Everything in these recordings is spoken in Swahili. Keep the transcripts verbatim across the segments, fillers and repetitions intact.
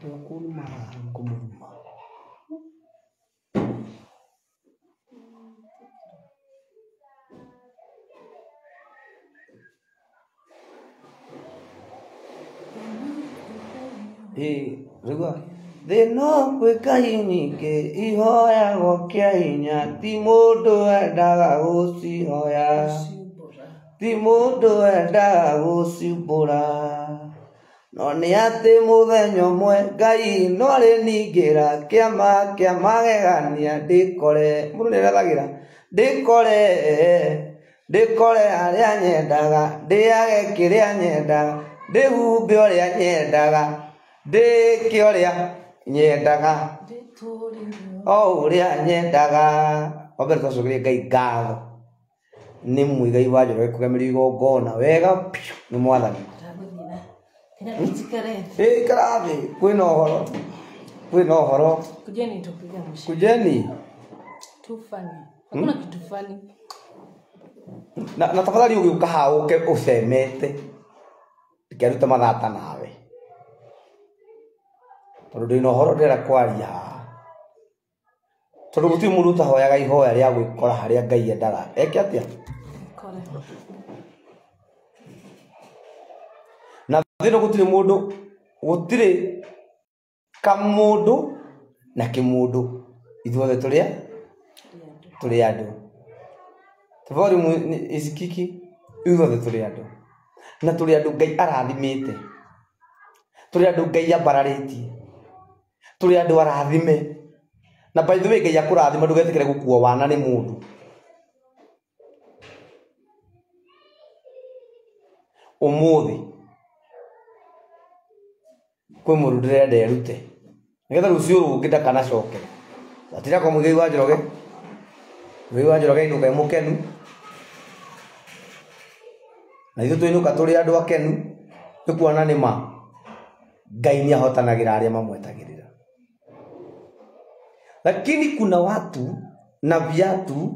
Tulakuma kumuruma. Eh, rugwa. Thino gwika hinyingi ihoya gokia hinya ti mundu endaga gucihoya ti mundu endaga gucimbura no ni ati muthenya umwe Ngai no ariningira kiama kia magegania ndikore mundu ni eragira ndikore ndikore aria nyendaga ndiage kiria nyendaga ndihumbe uria nyendaga ndike uria nyendaga o uria nyendaga wabere twacokerie Ngai ngatho ni muigai wa Njoroge kugemeria igongona wega ni mwathani eh karathi kwina uhoro kwina uhoro kujeni tupiga mshiko kujeni tufani hakuna kitu fani na na tafadhali ugiuka hauke usemete ndikiruta mathata nawe tondu ndina uhoro ndira kwaria tondu guti mundu tahoyaga ihoya ria gwikora haria Ngai endaga eke atia na thino gutire mundu gutire kamundu na kimundu ithuothe turia turi andu tafadhali isikiki ithuothe turi andu na turi andu Ngai arathimite turi andu Ngai ambararitie turi andu arathime na by the way Ngai akurathima ndugetikire gukuo wana ni mundu umuthi kwe mundu ndirenda erute nigetha rucio rungi ndakana coke atira kwa muigai wa Njoroge muigai wa Njoroge inuka mukenu na ithu twinuka turi andu akenu tukuona ni ma Ngai ni ahotanagira aria mamwetagirira lakini kuna watu na viatu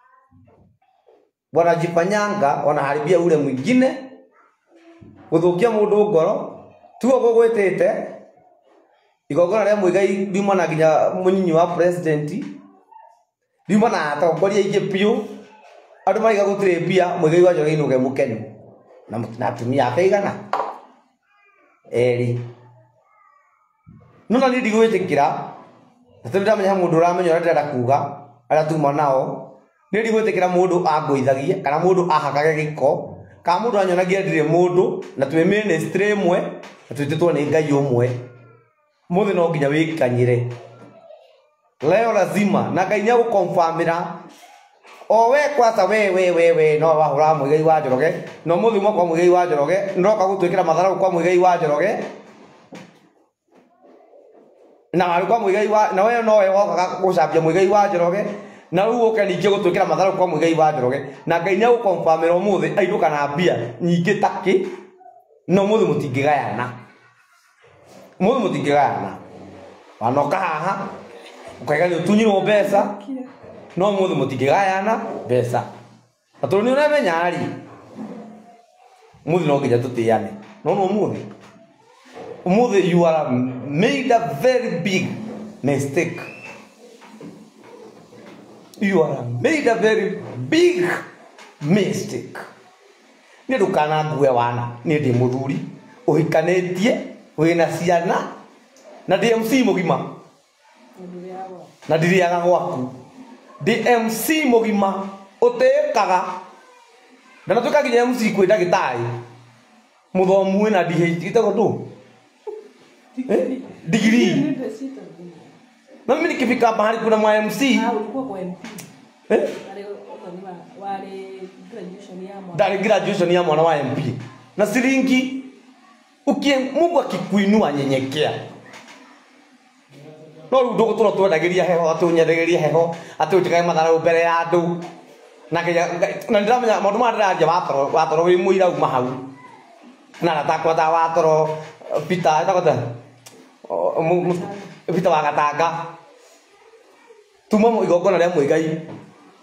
wanajifanyanga wanaharibia ule mwingine guthukia mundu ngoro tuo gugwitite igongona ria muigai ndimo na ginya munyinyi wa president ndimo na atongoria ingi piu andu maiga gutire mbia muigai wa Njoroge inuge mukenu na atumia akaigana eri nuna ni ndigwitikira ati ndamenya mundu uramenya ura ndenda kuga ara tuma nao ni ndigwitikira mundu angũithagie kana mundu ahakage giko kana mundu anyonagia ndire mundu na twi ministry imwe na twititwo ni Ngai umwe muthi no nginya wikanyire leo lazima na Ngai nya gukonfirmira o we kwata we we we we no wahura muigai wa Njoroge no muthi mwa kwa muigai wa Njoroge ndoka gutwikira mathara kwa muigai wa Njoroge na alikuwa muigai wa na wewe no wewe wakaga gucambia muigai wa Njoroge na riu uke ningi gutwikira mathara kwa muigai wa Njoroge na Ngai nya gukonfirmira umuthi airuka na mbia nyingi taki no muthi mutingigayana muthi mutingigayana wanoka haha ukaiga ni utunyirwo mbeca no muthi mutingigayana mbeca atondu ni uramenya ari muthi no nginya tutiane no no muthi umuthi you are made a very big mistake you are made a very big mistake ni ndukana ngue wana ni ndi muthuri uhikanetie wina ciana na D M C mugima na ndiriaga gwaku D M C mugima utekaga na natuka nginya M C kwi ndagitari muthomu na D H itako tu eh degree na mimi nikifika mahali kuna mwa M C ah ulikuwa kwa M P eh wale graduation ya mwana dali graduation ya mwana wa M P na siringi ukie Mungu akikuinua nyenyekea no ndugu tuno twendagiria heho atunyendegeria heho atujikae mathara mbere ya andu na na ndiramenya maundu ma ndiraria watoro watoro wi muira uma hau na natakwa ta watoro Peter takota Peter wa Gatanga tuma mu igongona ria muigai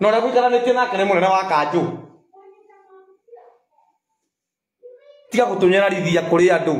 no rä a gå ikaranä tie nake nä må nene wa kanjå tiga gutunyararithia kuri andu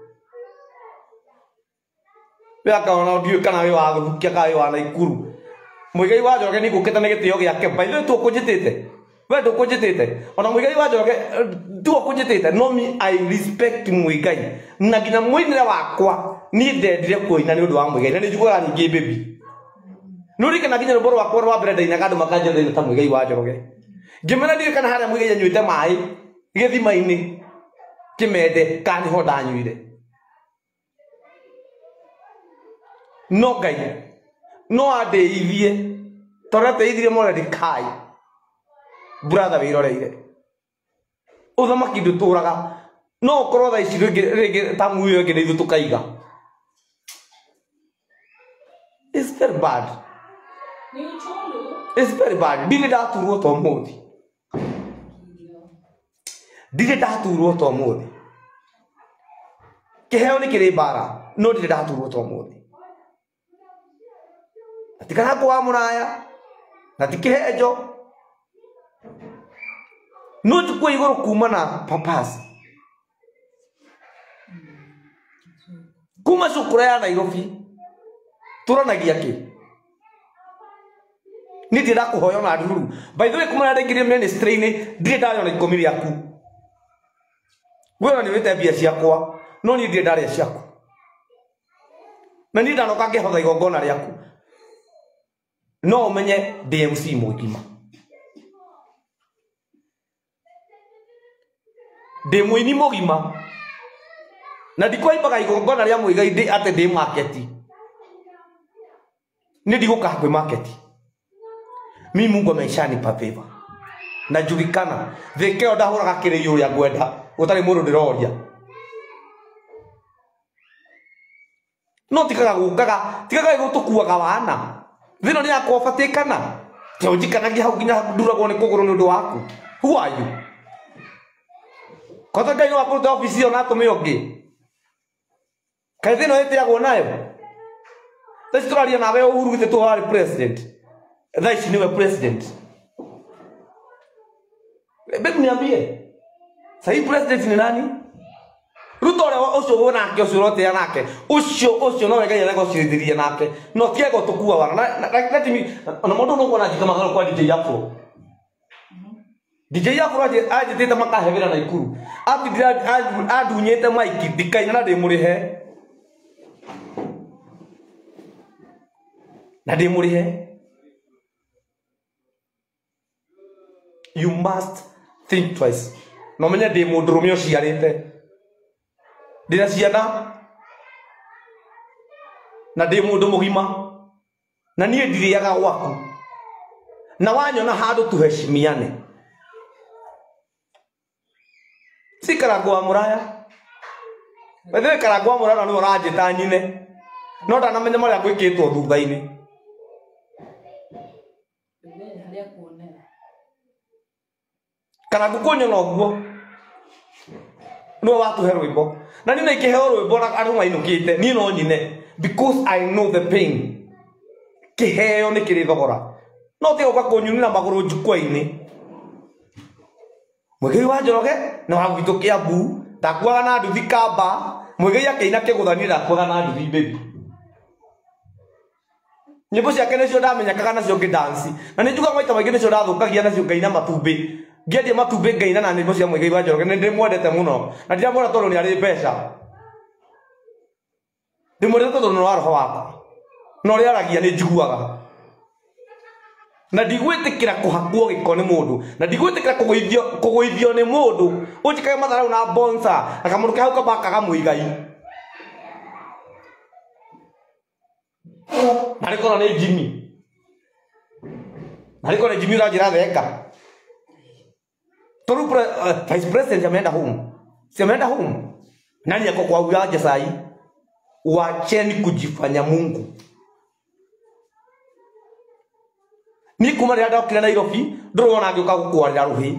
we akaona ndio kana we wa guthukia ka we wa Naikuru Muigai wa Njoroge ni gukita ni gitio giake baithe tu kunjitite we ndu kunjitite ona Muigai wa Njoroge tu kunjitite no me I respect Muigai na ginya muinire wakwa ni ndendire kuina ni undu wa Muigai na ni njiguaga nyingi baby nuri kana ginya ruboro wakwa rwa brenda ina kandu makanja thina ta Muigai wa Njoroge ngimena ndi kana haria Muigai anyuite mai githima-ini kimende kani ho ndanyuire no Ngai no adeithie tora teithire moredi kai brother wiroreire uthamaki nduturaga no korwo tha ici ringi tamu iyo ngi nithu tukaiga it's very bad it's very bad ndire ndaturwo to muthi ndire ndaturwo to muthi kiheo ni kiri bara no ndire ndaturwo to muthi atikana kwa muraya na tikehejo no tukwe igoro kumana papas kuma sukura ya Nairobi turanagia ki ni ndira kuhoyo na nduru by the way kuma ndengire ministry ni ndire ndayo na ikomi yaku wewe ni wete bia ciakwa no ni ndire ndare ciaku na ni ndanoka ngehotha igongona riaku no umenye D M C mugima de muini mugima na ndikwa ibaga igongona ria Muigai ndi ate ndi market ni ndiguka kwi market mi Mungu ameshanipa favor na julikana thekeo ndahuraga kiriyo ya gwenda utari mundu ndiroria no tikaga gukaga tikaga gutukuaga wana thino ni yakwa batikana te ujikanagia hau ginya nduragwo ni kuguru ni undu waku who are you kota ngai wa kuruta ofisi ona tumi ungi kai thino yetiagwo nayo thaici turaria nawe Uhuru githe tu wari president thaici niwe president bebu niambie sahi president ni nani Ruto ore ucio wona ke ucio rote ya nake ucio ucio no wega yego cirithirie nake no tiego tukua wana na timi ona mundu no kuona jikama galo kwa D J Afro D J Afro aje aje teta makahevera na Ikuru ati ndira adunyete maiki dikaina na ndimurihe na ndimurihe you must think twice no menye ndi mundu rumio ciarite ndira ciana na ndi mundu mugima na nie ndiriaga gwaku na wanyona handu tuheshimiane sikaragwa muraya wethe karagwa muraya no urajita nyine no ndanamenya maria gwikitwo thutha-ini kana gukunyona oguo no watuhe rwimbo na nina ikiheo rwimbo na andu mainukite ni no nyine because I know the pain kiheo ni kiri thogora no te uka kunyunira maguru njukwa-ini Muigai wa Njoroge na wagwito Kiambu takwaga na nduthi Kamba Muigai akeina kiguthanira takwaga na nduthi baby nyimbo ciake nicio ndamenyakaga nacio ngidansi na ni njuga maita maingi nicio ndathukagia nacio ngaina matumbi ngiendia matumbi ngaina na nyimbo cia Muigai wa Njoroge ni ndimwendete muno na ndiramwona tondu ni ari mbeca ndimwendete tondu ni wa roho wakwa no ri aragia ni njiguaga na ndigwitikira kuhakwo giko ni mundu na ndigwitikira kuguithio kuguithio ni mundu unjikaga matharau na bonsa akamundu ke hau kabakaga Muigai nariko na Jimmy nariko na Jimmy rajira theka toru vice president ameenda home si ameenda home nani yako kwa uyaje sai wacheni kujifanya Mungu ni kuma ria ndokira Nairobi nduru wona ngioka gukwarira ruhi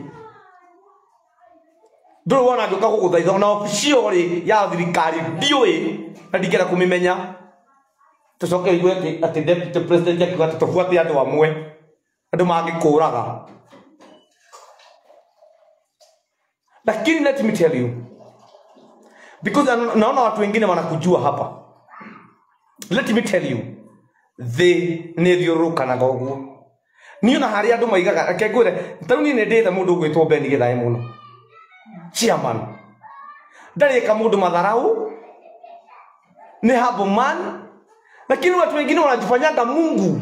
nduru wona ngioka guguthaitha na ofisio ri ya thirikari ndiui na ndingera kumimenya tucoke igwe ati deputy president akiuga tufuate andu amwe andu mangikuraga lakini let me tell you Because naona watu wengine wanakujua hapa. Let me tell you, they nethiuruka na goguo. Niona hari andu maigaga kegure tauni ne ndetha mundu gwitwo Beni Githae muno. Chairman. Ndari ka mundu matharau. Ni hapo man. Lakini watu wengine wanajifanyanga Mungu.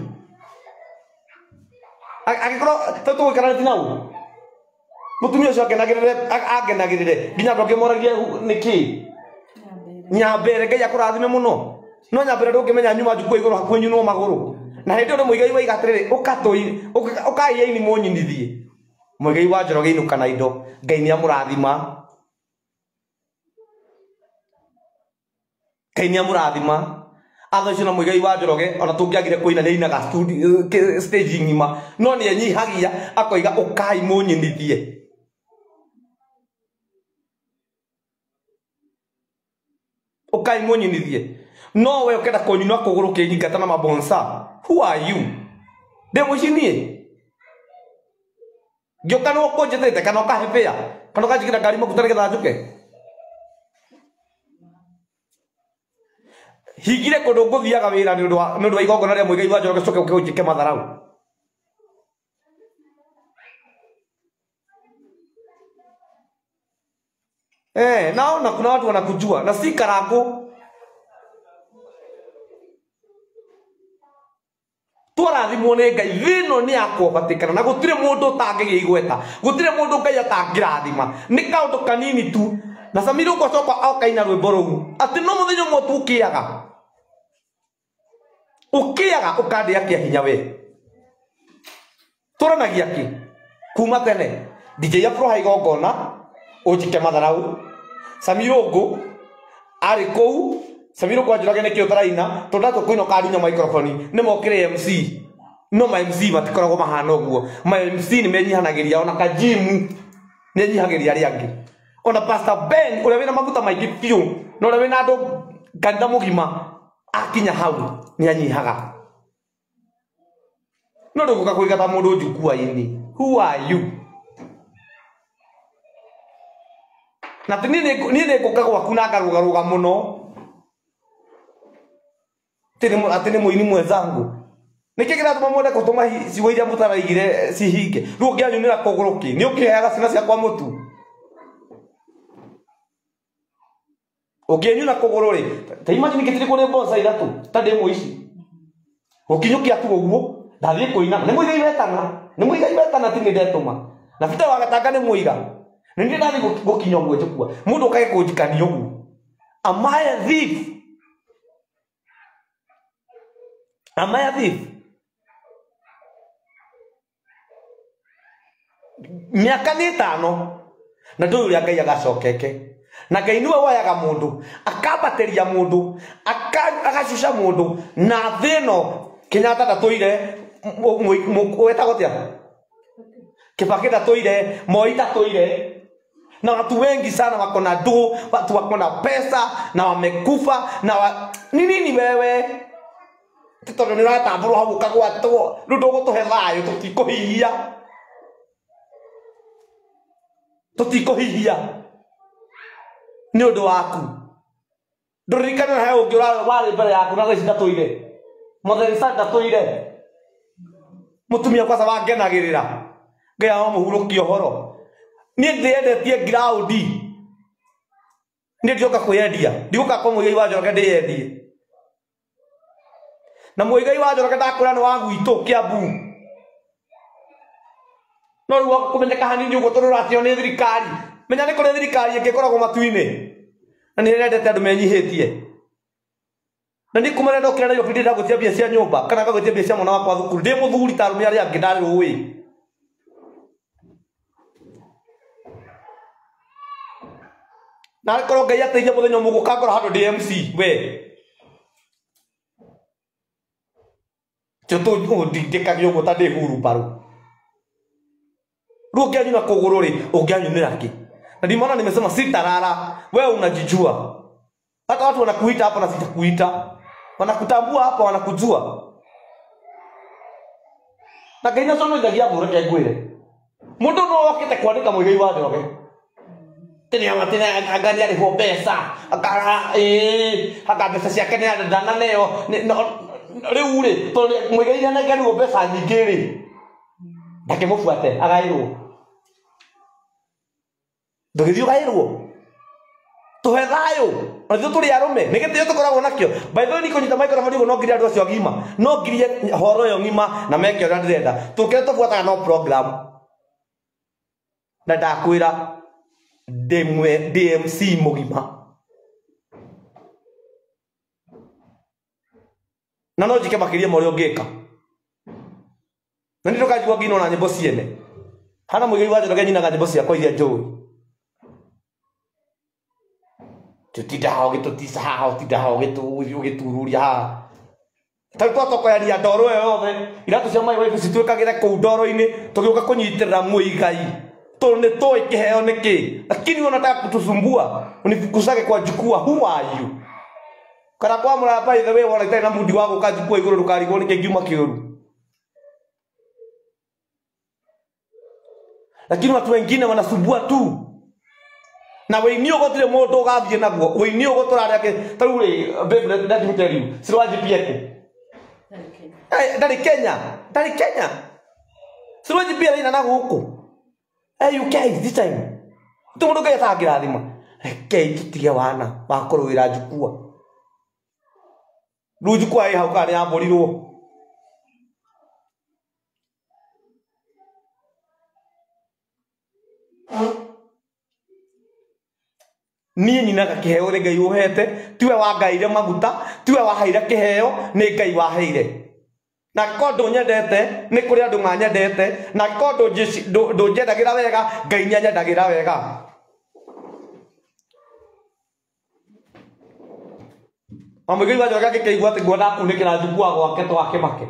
Akikoro tatu kana tinau. Mutumia ucio akenagirire akenagirire nginya ndokemoragia niki. Nyambere Ngai akurathime muno. No nyambere ndukimenya nyuma njukua iguru hakwenyu no maguru. Na hindi ndo muigai wa igatiriri ukatoi ukai ini munyinithie. Muigai wa Njoroge inuka na indo Ngai ni amurathima. Ngai ni amurathima. Atho cio na muigai wa Njoroge ona tungiagire kuina ni inaga studio stage ngima no ni enyihagia akoiga ukai munyinithie. Ukai munyinithie. No we ukenda konyinwa kuguru kinyingata na mabonsa. Who are you? Demo cinie. Gyoka no ko jete kana ka hepea. Kana ka jikira gari makutare ke dajuke. Higire ko dogo thiaga wira ni ndwa ni ndwa igogona ria muigai wa Njoroge coke ukijike matharau. Eh, naona kuna watu wanakujua na si karago. Turathimwo ni Ngai thino ni akobatikana na gutire mundu tangigia igweta gutire mundu Ngai atangirathima ni kaundu kanini tu na Samira uko coka aukaina rwimbo rugu ati no muthenya mo tukiaga ukiaga ukandia kia hinya we turanagia ki kuma tene D J Afro haigogona ujike matharau Samira ugo ari kou Samira kwa Njoroge ne kiotaraina tondato kuino karinya microphone ni mokire M C no ma M C batikoragwo mahana uguo ma M C ni menyihanagiria ona ka gym ni nyihagiria ri angi ona Pastor Ben ule wina maguta maingi piu no ule wina andu kanitha mugima akinya hau ni anyihaga no nduguka kuigata mundu njukua ini. Who are you? Na tinini ni ni kukagwa kuna garuga ruga muno tene atene muini mwenzangu nikigira tuma mwende kutuma siwe iria mutaraigire sihinge ru ngianyunira kuguruki ni ukiheaga cina cia kwa mutu ukianyuna kugururi ta imagine kitiri kune bonsa ithatu ta demo ici ukinyukia tu uguo ndathie kuina ni muigai wetana ni muigai wetana ti ni ndetuma na vita wagatanga ni muiga ni ndi ndathi gukinya gwe njukua mundu ukage kunjikania uguo. Am I a thief? Am I a thief? Miaka ni tano na ndu uria Ngai agacokeke na Ngai niwe wayaga mundu akabateria mundu akashusha mundu na thino Kenyatta ndatoire wetagwo tia Kibaki ndatoire Moi ndatoire na watu wengi sana wako na do watu wako na pesa na wamekufa na wa... ni nini wewe titono ni rata buru habu kagwa to ndogo to hevayo to tiko hihia to tiko hihia ni odo waku ndorikana na hayo ngira wale mbere yaku na gicida toire modern santa toire mutumia kwa sababu genagirira ngia o muhurukio horo ni ndiendetie ground ni ndioka kuyendia ndioka kwa muigai wa Njoroge ndiendie na muigai wa Njoroge ndakura ni wangu itu Kiambu no ruwa kumenyeka hanini ugo tururatio ni thirikari menya ni kuri thirikari ingikoragwo matuini na ni rendete andu menyihitie na ni kumarenda ukira nayo bidi ndagutia bia cia nyumba kana ngagutia bia cia mwana wakwa thukuru ndi muthuri tarume ari angi ndari uwi na koro Ngai ateithia muthenya mugukangora handu D M C we choto ndikagio ugo ta ndi huru baru ru ngianyuna kuguru ri ungianyunira ki na ndimana nimesema sitarara wewe unajijua hata watu wanakuita hapa na sitakuita wanakutambua hapa wanakujua na Ngai nacono ndagia bure ke ngwire mundu no wakite kwandika muigai wa Njoroge tene amatene agari ari ho pesa akara eh haka pesa cia kene ndana neo riu ri to mwigai na ngari ho pesa nyingi ri ndake mufuate agairwo ndugithio gairwo tuhe thayo Ndio tuli arume nigitio tukoragwo nakio by the way niko nyita microphone igo no ngiria andu acio agima no ngirie horo yo ngima na meke ora ndirenda tukire tubuataga no program na ndakwira demwe D M C mugima na no jike makiria mori ongeka na ndiro kajua ngino na nyimbo ciene hana muigiri waje ndoge nyina nyimbo cia kwa iria njui tutinda hao gitutisa hao tinda hao gitu ugitururia ha tari twatokoyaria ndoro yothe iratu cia mai wife citwikagire ku ndoro-ini tugiuka kunyitirira muigai to ne to ikiheo niki lakini unataka kutusumbua unifukusage kwa jukua who are you kana kwa mura by the way wona tena na mudi wako kajukua iguru rukarigwo niki ngiuma kiuru lakini watu wengine wanasumbua tu na weinio gotire mundu gathie naguo weinio goturare ake taruri babe let me tell you sirwaji pieko eh ndari Kenya ndari Kenya sirwaji pia ina na guku eh you guys this time tumundu ga yatangira thima ke tutige wana bakorwira jukua rujukua ai hau kani amborirwo ni nyina gakiheo ri ngai uhete tiwe wa ngaire maguta tiwe wa haire kiheo ni ngai wa haire na kondo nyendete ni kuri andu manyendete na kondo ndo njendagira wega ngai nyendagira wega amugiri wa joga kikeigwa ati ngona kunikira njukua gwake twake make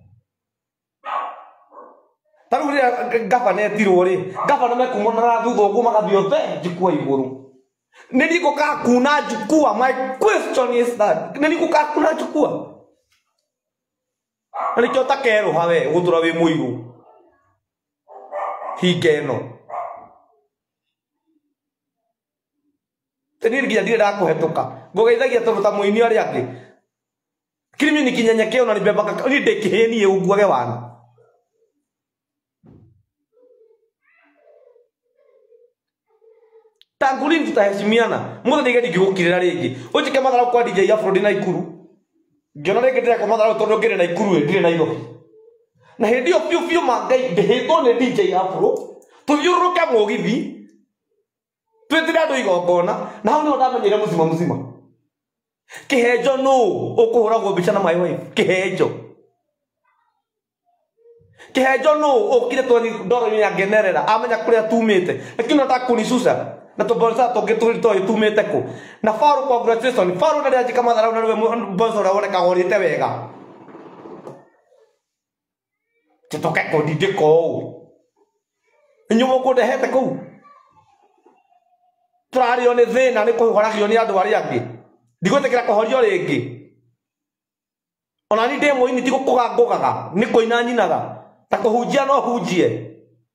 taruri gavana etirwo ri gavana mekumona thutha uguo magathio the njukua iguru nini kukaa kuna jukua my question is that nini kukaa kuna jukua nani kyota kero hawe gutura wi muiru higeno teni ngia ndire ndakuhetuka ngogeithagia turuta muini ari angi kirimi ni kinyenyekeo na ni bebaka ni ndekihenie uguage wana tangulini tutaheshimiana muda nigedi gigukirira ringi ujike mathara kwa D J Afro ndi na ikuru ngiona ringi ndire kwa mathara tondo ngire na ikuru ndire na iro na hindi o piu piu mangai ndihitwo ni D J Afro tuthiuruke mugithi twitira andu igongona na hau niho ndamenyire muzima muzima kihenjo no ukuhuragwo mbica na my wife kihenjo kihenjo no ukire twathi ndoro-ini ya generera amenya kuria tumite lakini nataka kunisusa na to bonsa to getu to tumete ko na faru congratulations faru ndari ajika mathara na we bonso ra wona kagorite wega titoke ko dide ko nyumo ko ndehete ko turari one thina ni kuhoragio ni andu ari angi ndigotekera kuhorio ringi ona ni demo ini tiko kugangugaga ni koina nyinaga ta kuhunjia no hunjie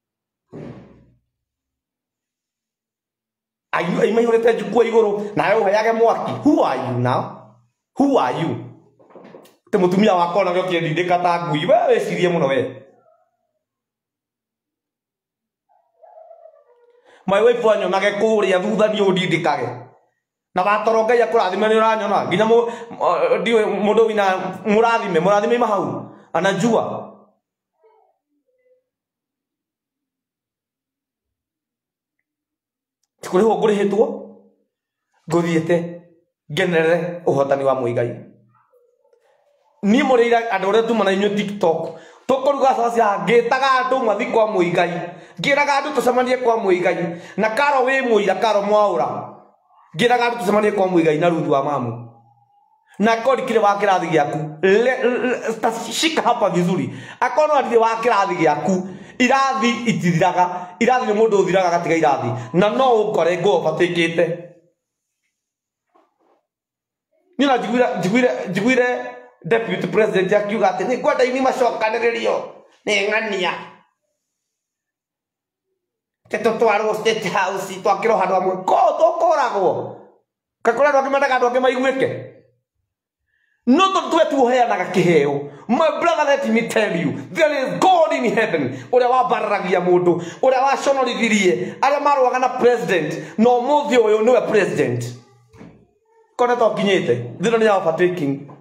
ayu ai mai horete jukua iguru na yo hayage mwaki who are you now who are you te mutumia wako na gyo ndindika ta ngui we wecirie muno we my wife wanyo nage kuria thutha ni undindikage na watoronga ya kurathime ni uranyona nginya mu ndiwe mundu wina murathime murathime mahau anajua kuri ho nguri hitwo nguthiete generere uhotani wa muigai ni murira andu ore tumana inyo TikTok tukuruga sasa ngitaga andu mathi kwa muigai ngiraga andu tucemanie kwa muigai na karo wi muira karo mwaura ngiraga andu tucemanie kwa muigai na ruthu wa mamu na kodi kile wa kirathi giaku shika hapa vizuri akono ati wa kirathi giaku irathi itithiraga irathi ni mundu uthiraga gatiga irathi na no ukore ngo batikite nina jiguira jiguira jiguire deputy president akiuga ati ni kwenda ini macokaniririo ni ng'ania teto twaro state house twakiro handu amwe ko tokoragwo kakora ndo kimenda kandu ke maiguike no to twetu heanaga kiheo. My brother, let me tell you, there is God in heaven. Ore wa barragia mundu, ore wa shonorithirie aria marwaga na president no muthi uyu niwe president. Kone to kinyite thino ni overtaking.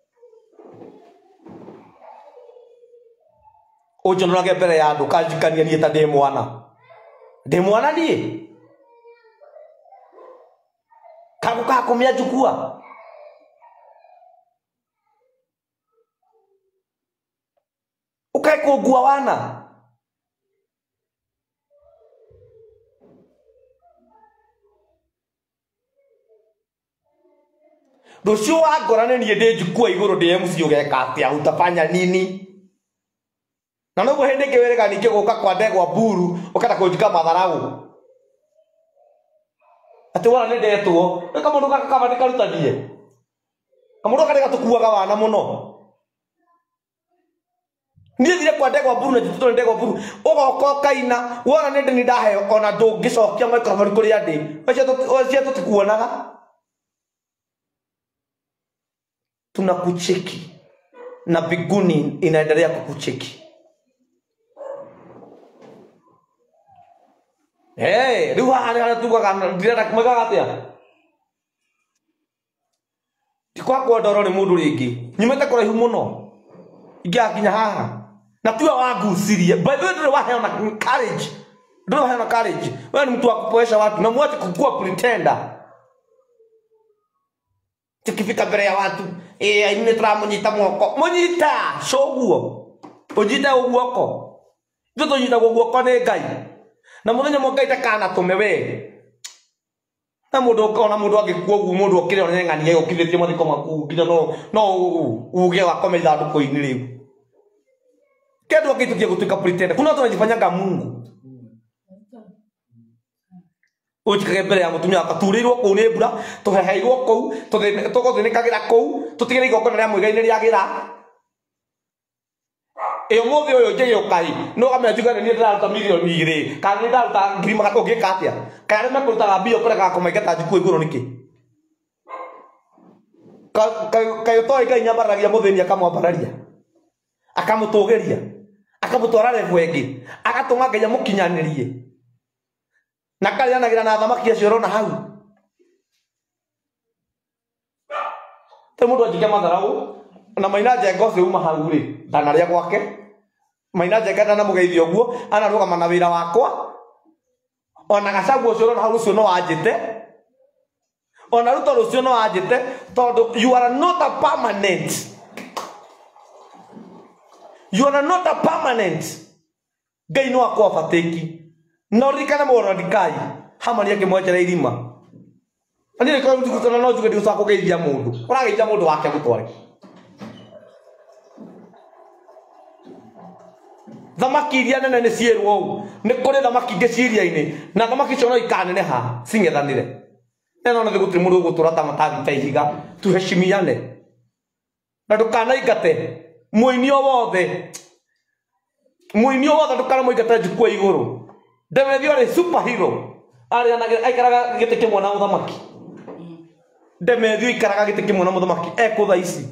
Ojo no rage mbere ya andu kanjikania ni ta ndi mwana ndi mwana ni kaguka kumia jukua ukai kugua wana rucio wa ngorane ni ndi jukua iguru ndi M C ugeka atia utafanya nini? Na no hende kewerega ni kiguka kwa ndegwa buru ukata kujika matharau ati wana ni ndetwo eka mundu gaka kama ndikarutanie kamundu gaka gatukuaga wana muno ni thire kwa ndegwa buru na tuto ndegwa buru ugoka kaina wana ni ndi ndahe ona ndungicokia microphone kuri andi wacia tutikuonaga tunakucheki na biguni inaendelea kukucheki. Hey, riu haha ni haria tugaga ndirenda kumagaga atia tikwa ndoro ni mundu ringi nyumete kuraihu muno ingiakinya haha na tuwe wagucirie by the way ndire waheana courage ndire waheana courage wewe ni mtu wa kupoesha watu na mwache kukua pretender tikifika mbere ya watu eh ine turamunyita mwoko munyita coguo unyita uguoko ndoto nyita uguoko ni Ngai na muthenya mwa ita kana tume we na mundu ukona mundu agikua ugu mundu okire ona ngani yego kithithie mathiko maku nginya no no uge wa komeza ndu koini riu kedu akitukia gutuika pretend kuna watu wanajifanyanga Mungu utikage mbere ya mutumia akaturirwo ku ni mbura tuheheirwo ku tugothikagira ku tutigire igoko na mwigaine riagira e muthi uyu njege ukai no amejuga ni ndiraruta milioni igiri kana ndaruta ngiri magana ungika atia kana me kurutaga mbio kurega kumaigata njuku iguru niki kayo toi kai nyambaragia muthini akamwambararia akamutugeria akamutwara level ingi agatuma Ngai amukinyanirie na kali anagira na thamaki acio rona hau te mundu ajike matharau na Maina Njenga ucio uma hau ri ndanaria gwake Maina Njenga ndana mugeithio guo anaruga mana wira wakwa ona gacagu ucio rona hau ucio no anjite ona ruto rucio no anjite tondu you are not a permanent you are not a permanent Ngai no akwa fateki no rikana moro ndikai hamani yake mwacha irima ani ni kwa mtu kutana no juge ndio sako geithia mundu urageithia mundu wake gutware thamaki iria nene ni cierwo u ni kuri thamaki nge ciria-ini na thamaki cio no ikanene ha cingethanire neno na gutiri mundu gutura ta matathi ta ihiga tuheshimiane na ndukanaingate muinio wothe muinio wothe ndukana muingate njukua iguru Ndemethio ni superhero ari anagira aikaraga gite kimwe na muthamaki Ndemethio ikaraga gite kimwe na muthamaki ekutha ici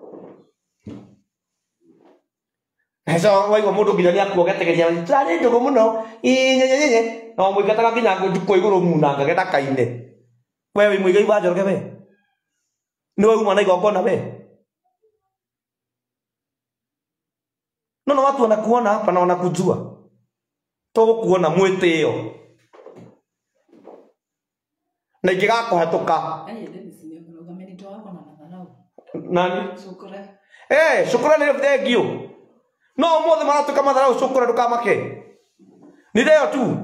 Heso waiwa mundu nginya ni akuogetegeria tsari ndugu muno inyenyenye no muigataga nginya njukua iguru munanga geta kaine wewe muigai ba njoroge we ni wewe mwana igongona we no no watu wanakuona hapa na wanakujua to kuona mwitio na ikiga kuhatuka nani Shukura eh shukura ni thank you no mothe maratuka matharau shukura ndukamake ni leo tu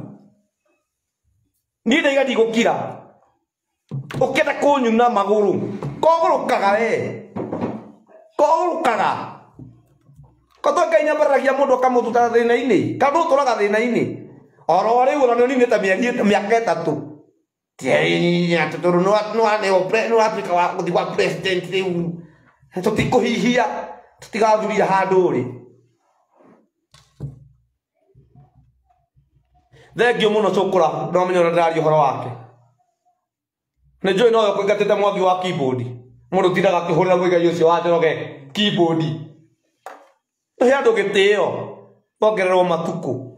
ni ndaiga ndigukira ukenda kunyuna maguru kogurukaga we kogurukaga Koto Ngai nyambaragia mundu akamututa thina-ini kandu turaga thina-ini oro riu ona ni ta miaka itatu tieni ya tuturu no no ne opre no Afrika wa kuthi wa president riu tutikuhihia tutigathuria handu ri thengio muno cukura no menyo ndari horo wake ne joy no ko gatete mwagi wa keyboard mundu tindaga kihurira muigai ucio wa Njoroge keyboard he andu gitio ongererwo matuku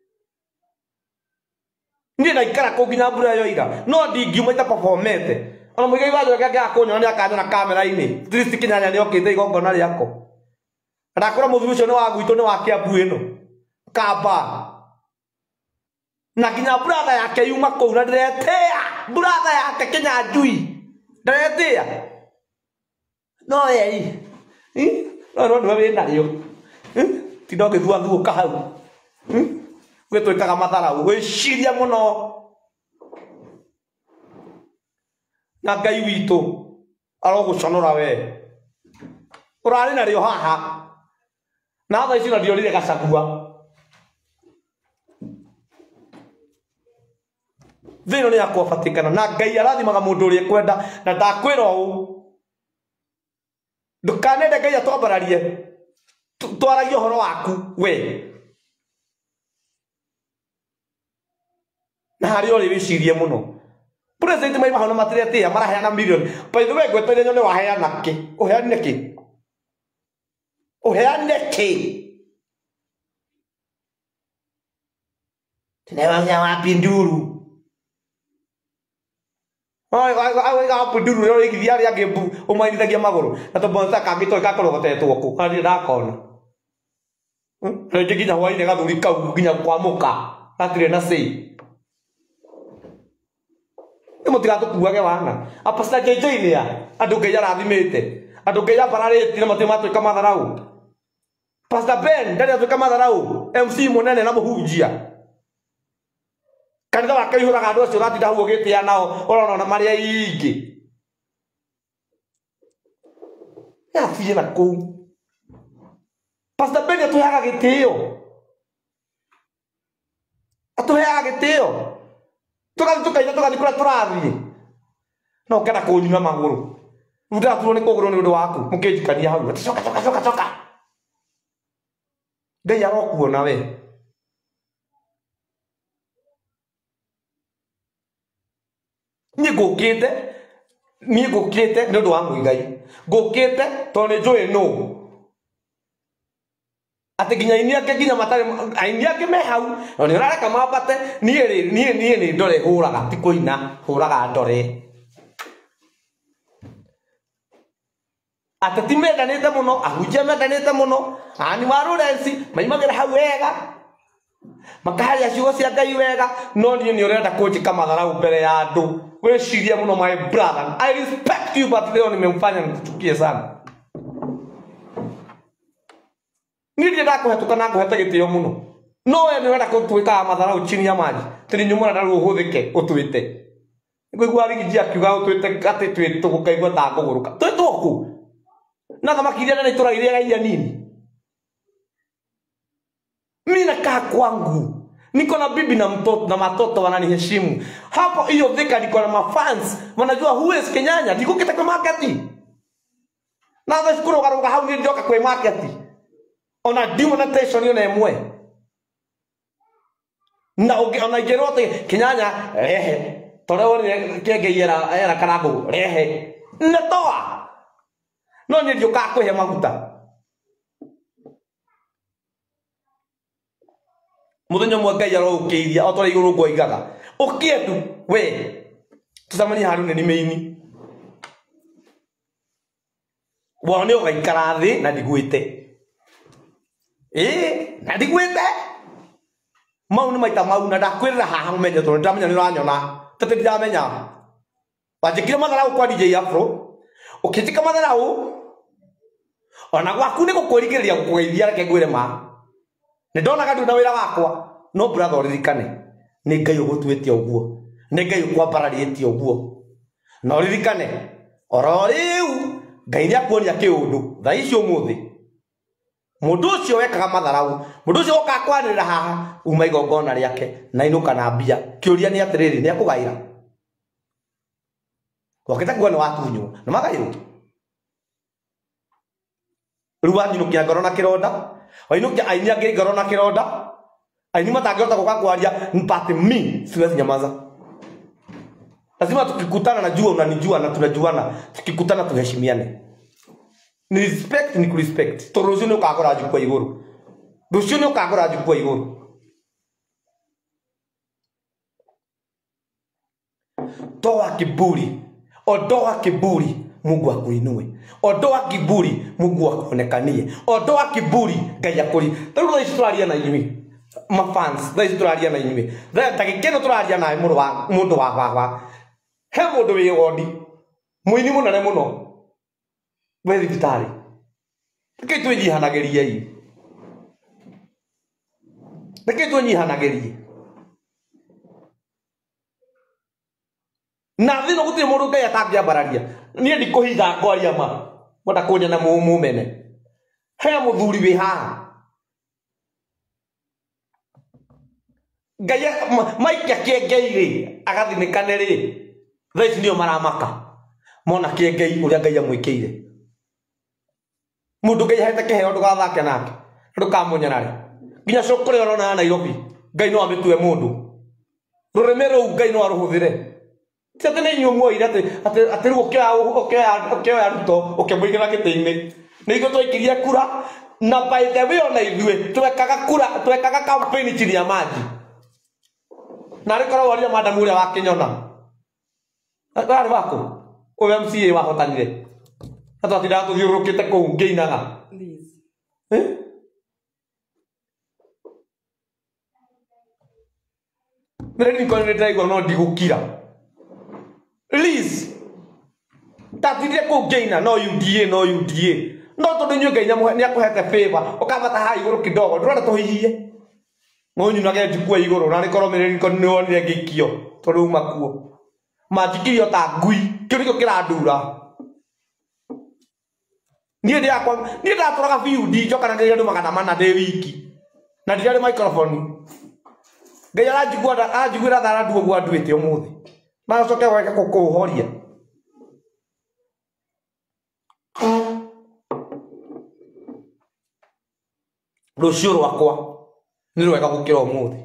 ni na ikara ko nginya mbura yo ira no ndingiuma ita performete ona muigai wa Njoroge ngakunyona ni akanyona kamera ini Trist Kinyanya ni okite igongona riako ndakora muthuri ucio ni wa gwitu ni wa Kiambu ino kamba na kinya brother yake yuma kou na ndiretea brother yake Kinyanjui ndiretea no yei no no no wina rio ti ndoge thua thuka hau gwetwikaga matharau gwiciria muno na Ngai witu aroguconora we urari na rio haha na tha ici na ndiorire Gacagua thino ni yakwa fatikana na Ngai arathimaga mundu uri kwenda na ndakwira u ndukanende Ngai atwambararie twaragie horo waku we na hari uri wicirie muno president mai mahona matirete maraheana million by the way gwetere nyone waheana ki uheane ki uheane ki tinewanya wapi nduru ai ai ai ga puduru yo ikithia ria ngembu umaithagia maguru na to bonza kangito ikakorogotetwo ku ari ndakona rege ginya hwaine gathuri kau ginya kwamuka atire na sei imo tigatu kuage wana apasta jeje ni ya andu Ngai arathimite andu Ngai apararite na matema twika matharau Pastor Ben ndari atwika matharau M C munene na muhunjia kanitha wake ihuraga andu acio ratinda hau ugitia nao urona na maria ingi ya fie na kou Pastor Ben atuheaga gitio atuheaga gitio tukathi tukaina tukathi kura turathie no kena kunyuma maguru ruda tuone kuguru ni undu waku mukijikania hau ati coka coka coka coka Ngai arokuona we ni gukite ni gukite ndu wa Ngai gukite to ni njui no ati ginya ini ake ginya matare aini ake me hau no ni rareka mabate ni ri ni ni ni ndore huraga ti kuina huraga ndore ati timedanite muno ahuje medanite muno ani waru rensi maimagira hau wega makahari acio cia Ngai wega no ni ni urenda kunjika matharau mbere ya andu weciria muno my brother I respect you but leo nimemfanya nikuchukie sana nili ndakuhetuka na kuheta gitio muno no we ni wenda kutwika matharau chini ya maji tiri nyumura ndaru uhuthike utwite ngigwa rigijia kiuga utwite ati twitu gukaigwa ta nguguruka twituku na kama kiria na ituraire gaia nini mimi nakaa kwangu niko na bibi na mtoto na matoto wananiheshimu hapo hiyo dhika niko na mafans wanajua who is Kinyanya niko kita kwa market na nashukuru garuga hau ni ndoka kwa market ona demonetization yone mwe na ona gerote Kinyanya rehe tore wori kege yera era karago rehe netoa no ni ndio ka he maguta muthenya mwe Ngai arokiria otore iguru ngo igaga ukiedu we tusamani harune ni meini wone ugaikara thi na ndigwite eh na ndigwite mau ni maita mau na ndakwirira haha mumenye to ndamenya ni ranyona tete ndamenya wajikira matharau kwa D J Afro ukitika matharau ona gwaku ni gukurigiriria gukugeithia reke ngwire ma ni ndona gandu na wira wakwa no brother oririkane ni Ngai ugutwitie uguo ni Ngai ukwambararietie uguo no oririkane oro riu Ngai ni akuonia kiundu tha icio muthi mundu ucio wekaga matharau mundu ucio ukakwanirira haha uma igongona riake na inuka na mbia kiuria ni atiriri ni akugaira wakita kuona watunyu na magairo ruwa nyinukia ngoro na kironda wainukia aini angiri ngoro na kironda Aini matangehota guka kwaria mpate mi siwezi nyamaza. Lazima tukikutana najua unanijua na tunajuana, tukikutana tuheshimiane. Ni respect ni respect. Torozo ni ukagora aju kwa iguru. Rucio ni ukagora aju kwa iguru. Toa kiburi. Ondoa kiburi, Mungu akuinue. Ondoa kiburi, Mungu akuonekanie. Ondoa kiburi, Ngai akuri. Turu ici turaria na inyui. Ma fans, ici turaria na inyui. Tha takikeno turaria na mundu wa mundu wa baba. He mundu wi wodi. Muini munene muno. We thibitari. Reke twinyihanagĩrie i. Reke twinyihanagĩrie. Na thino gutire mundu Ngai atangiambararia. Nie ndikuhitha ngwaria ma. Mwenda kunya na mumene. He muthuri wi haha. Ngai maikia kĩengei agathinikane ri. Thaici nio maramaka. Mona kĩengei uria Ngai amwĩkĩire. Mundu Ngai ahete kĩheo ndũgathake nake. Ndũkamunya nari. Nginya cukuri orona Nairobi. Ngai no amitue mundu. Rurĩmĩ rũu Ngai no aruhuthire. Tete nĩ inyuĩ muoire atĩ atĩ rĩu ũkĩoya Ruto ũkĩmũigĩra gĩtĩ-inĩ. Nĩ ithuĩ twaikirie kura na by the way ona ithuĩ twekaga kura twekaga campaign chini ya maji. Na rĩkorwo woria madamu ũrĩa wa Kĩnyona. Arĩ wako ũyũ M C A wahotanire. Hata tira tuthiũrũrũkĩte kũu ngĩinaga. Eh? Nĩ nĩ konere ndaigua no ndigũkira. Please. Tatithie kũu ngĩina no U D A no U D A. No tondũ inyuĩ Ngai nĩ akũhete favor ũkambata haha igũrũ kidogo ndũrenda tũhihie. Mũnyunage njukua igũrũ na rĩkorwo mĩrĩrĩko nĩ wonire ngĩikio tondũ uma kuo. Manjikirio ta ngui kĩu nĩkĩo kĩrandura. Niĩ ndĩakwa niĩ ndatũraga V U D njokanagĩrĩria andũ magana mana ndĩ wiki. Na ndirarĩ microphone. Ngai aranjigua anjiguĩra thara ndu ũguo anduĩte ũmũthĩ. Macoke wake kũkũhoria. Rũciũ rwakwa nĩ rwega gũkĩra ũmũthĩ.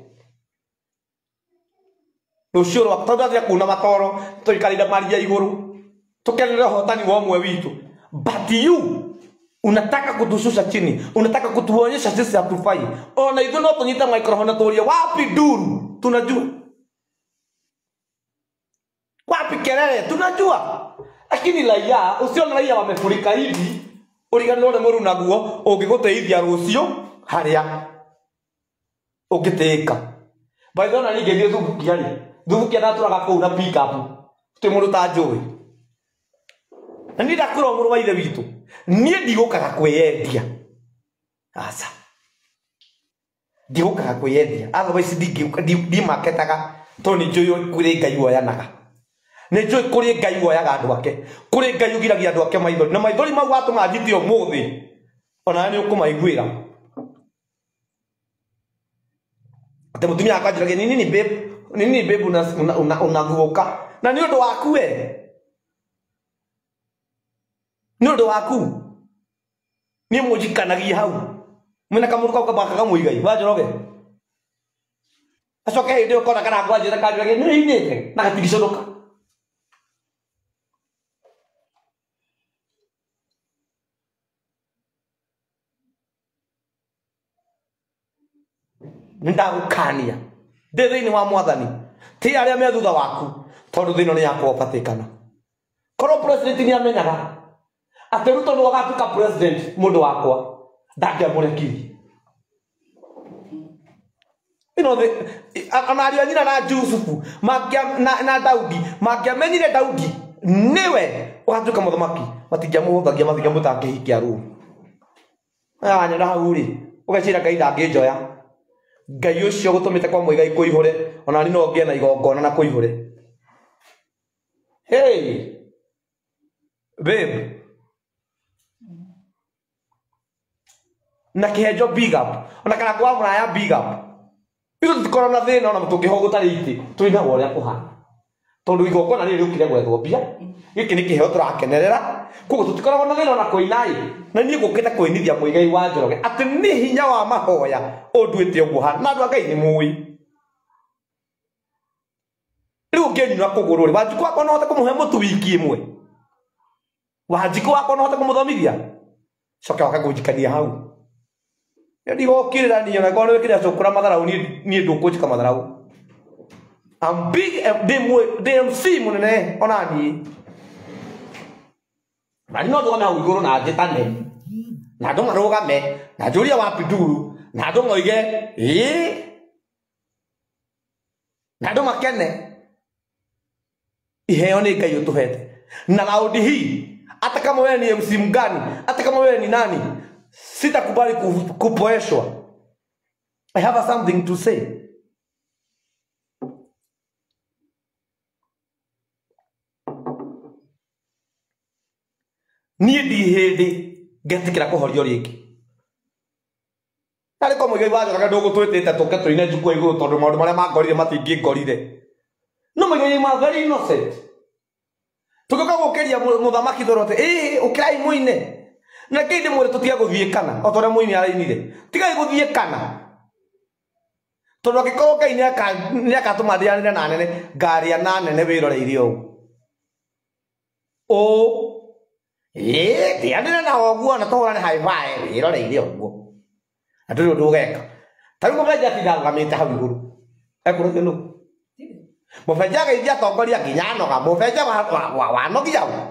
Rũciũ rwakwa tondũ kuna matoro tũikarĩire maria igũrũ. Tũkenere ũhotani wa ũmwe witũ. But you unataka kutushusha chini. Unataka kutuonyesha sisi hatufai. Ona ithuĩ no tũnyite microphone tũrie wapi nduru? Tunajua. Wapi kelele? Tunajua. Lakini raia, usione raia wamefurika hivi, uriganore mũru naguo, ũngĩgũteithia rũciũ harĩa ũngĩtĩka. By the way, nĩ ngĩthie thubukia rĩ. Thubukia ndatũraga kũu na pick up. Tũ mũndũ ta njũĩ. Na nĩ ndakũra mũrũ wa ithe witũ. Niĩ ndigũkaga kwĩyendia. Aca. Ndigũkaga kwĩyendia. Otherwise ndingĩũka ndimaketaga tondũ nĩ njũĩ kũrĩ Ngai woyanaga. Nĩ njũĩ kũrĩ Ngai woyaga andũ ake. Kũrĩ Ngai ũgiragia andũ ake maithori. Na maithori mau atũma njite ũmũthĩ. Ona nĩ ũkũmaiguĩra. Ate mutumia akanjiragia nini ni babe, nini babe unaguoka. Na nĩ ũndũ waku we. Nĩ ũndũ waku. Niĩ mũnjikanagia hau. Mwĩna kamũndũ kau kabakaga mũigai. Wa Njoroge. Acoke hĩndĩ ũkona kana ngwanjĩra kanjiragia nĩ inĩte na gatigiconoka. Ndagũkania ndĩ thĩinĩ wa Mwathani ti arĩa me thutha waku tondũ thĩno nĩ yakwa ũbatikana. Korwo president nĩ amenyaga atĩ Ruto nĩ agatuĩka president mũndũ wakwa ndangĩamũrekirie. Ino ona ariũ anyina na Jusufu na Daudi mangĩamenyire Daudi niwe ũgatuĩka mũthamaki matingĩamũhũthagia matingĩamũtangĩhikia Rũmu. Aya nyenda hau rĩ ũgecira Ngai ndangĩnjoya. Ngai ũcio gũtũmĩte kwa Mũigai kũihũre ona ni no ngĩe na igongona na kũihũre. Hey babe na kĩhenjo big up ona kana kwa mũraya big up. Ithu tũtikorwo na thĩna ona tũngĩho gũtarĩ itĩ twĩna ũrĩa kũhana tondũ igongona rĩrĩ rĩũkire gwethwo mbia. Gĩkĩ nĩ kĩheo tũrakenerera koguo tutikoragwo na thina na koinai na niĩ ngũkĩte kũinithia Muigai wa Njoroge atĩ nĩ hinya wa mahoya ũnduĩte ũguo hana na andũ a Ngai nĩ mũĩ rĩu ũngĩnyuna kũgũrũ rĩ Wanjikũ wakwa no hote kũmũhe mũtu wiki ĩmwe Wanjikũ wakwa no hote kũmũthomithia coke wake kũnjikania hau ndigokĩrĩra niĩ ona korwo nĩ wĩkĩrĩra cũkũra matharau niĩ ndũkũnjĩka matharau I'm big D M C munene ona niĩ na no ndũgame hau igũrũ na njĩtane na andũ marũgame na njũrie wapi nduru na andũ moige ĩĩ na andũ makene iheo nĩ Ngai ũtũhete na raundi hii hata kama wewe ni M C mgani hata kama wewe ni nani sitakubali kupoeshwa. I have something to say. Niĩ ndi hĩndĩ ngetikĩra kũhorio rĩngĩ na rĩko Muigai wa Njoroge ndũgũtwĩtĩte tũke tũine njukua igũrũ tondũ maũndũ marĩa mangorire matingĩngorire no Muigai ma very innocent tũgĩũka gũkĩria mũthamaki thorote ĩĩ ũkĩrai mũine na kĩndĩ mwĩrĩ tũtiga gũthiĩ kana o tũrĩa mũini arainire tigai gũthiĩ kana tondũ angĩkorwo Ngai nĩakatũma ndĩanĩre na nene ngarĩa na nene wĩroreire ũũ ũũ ĩĩ ndĩanĩre na ũguo na tũhũrane high five wĩroreire ũguo na ndũrĩ ũndũ ũgeka ta rĩu mũbenja atinda arũgamĩte hau igũrũ ekũrũke nũ mũbenja ageithia atongoria nginya anoga mũbenja wanogia u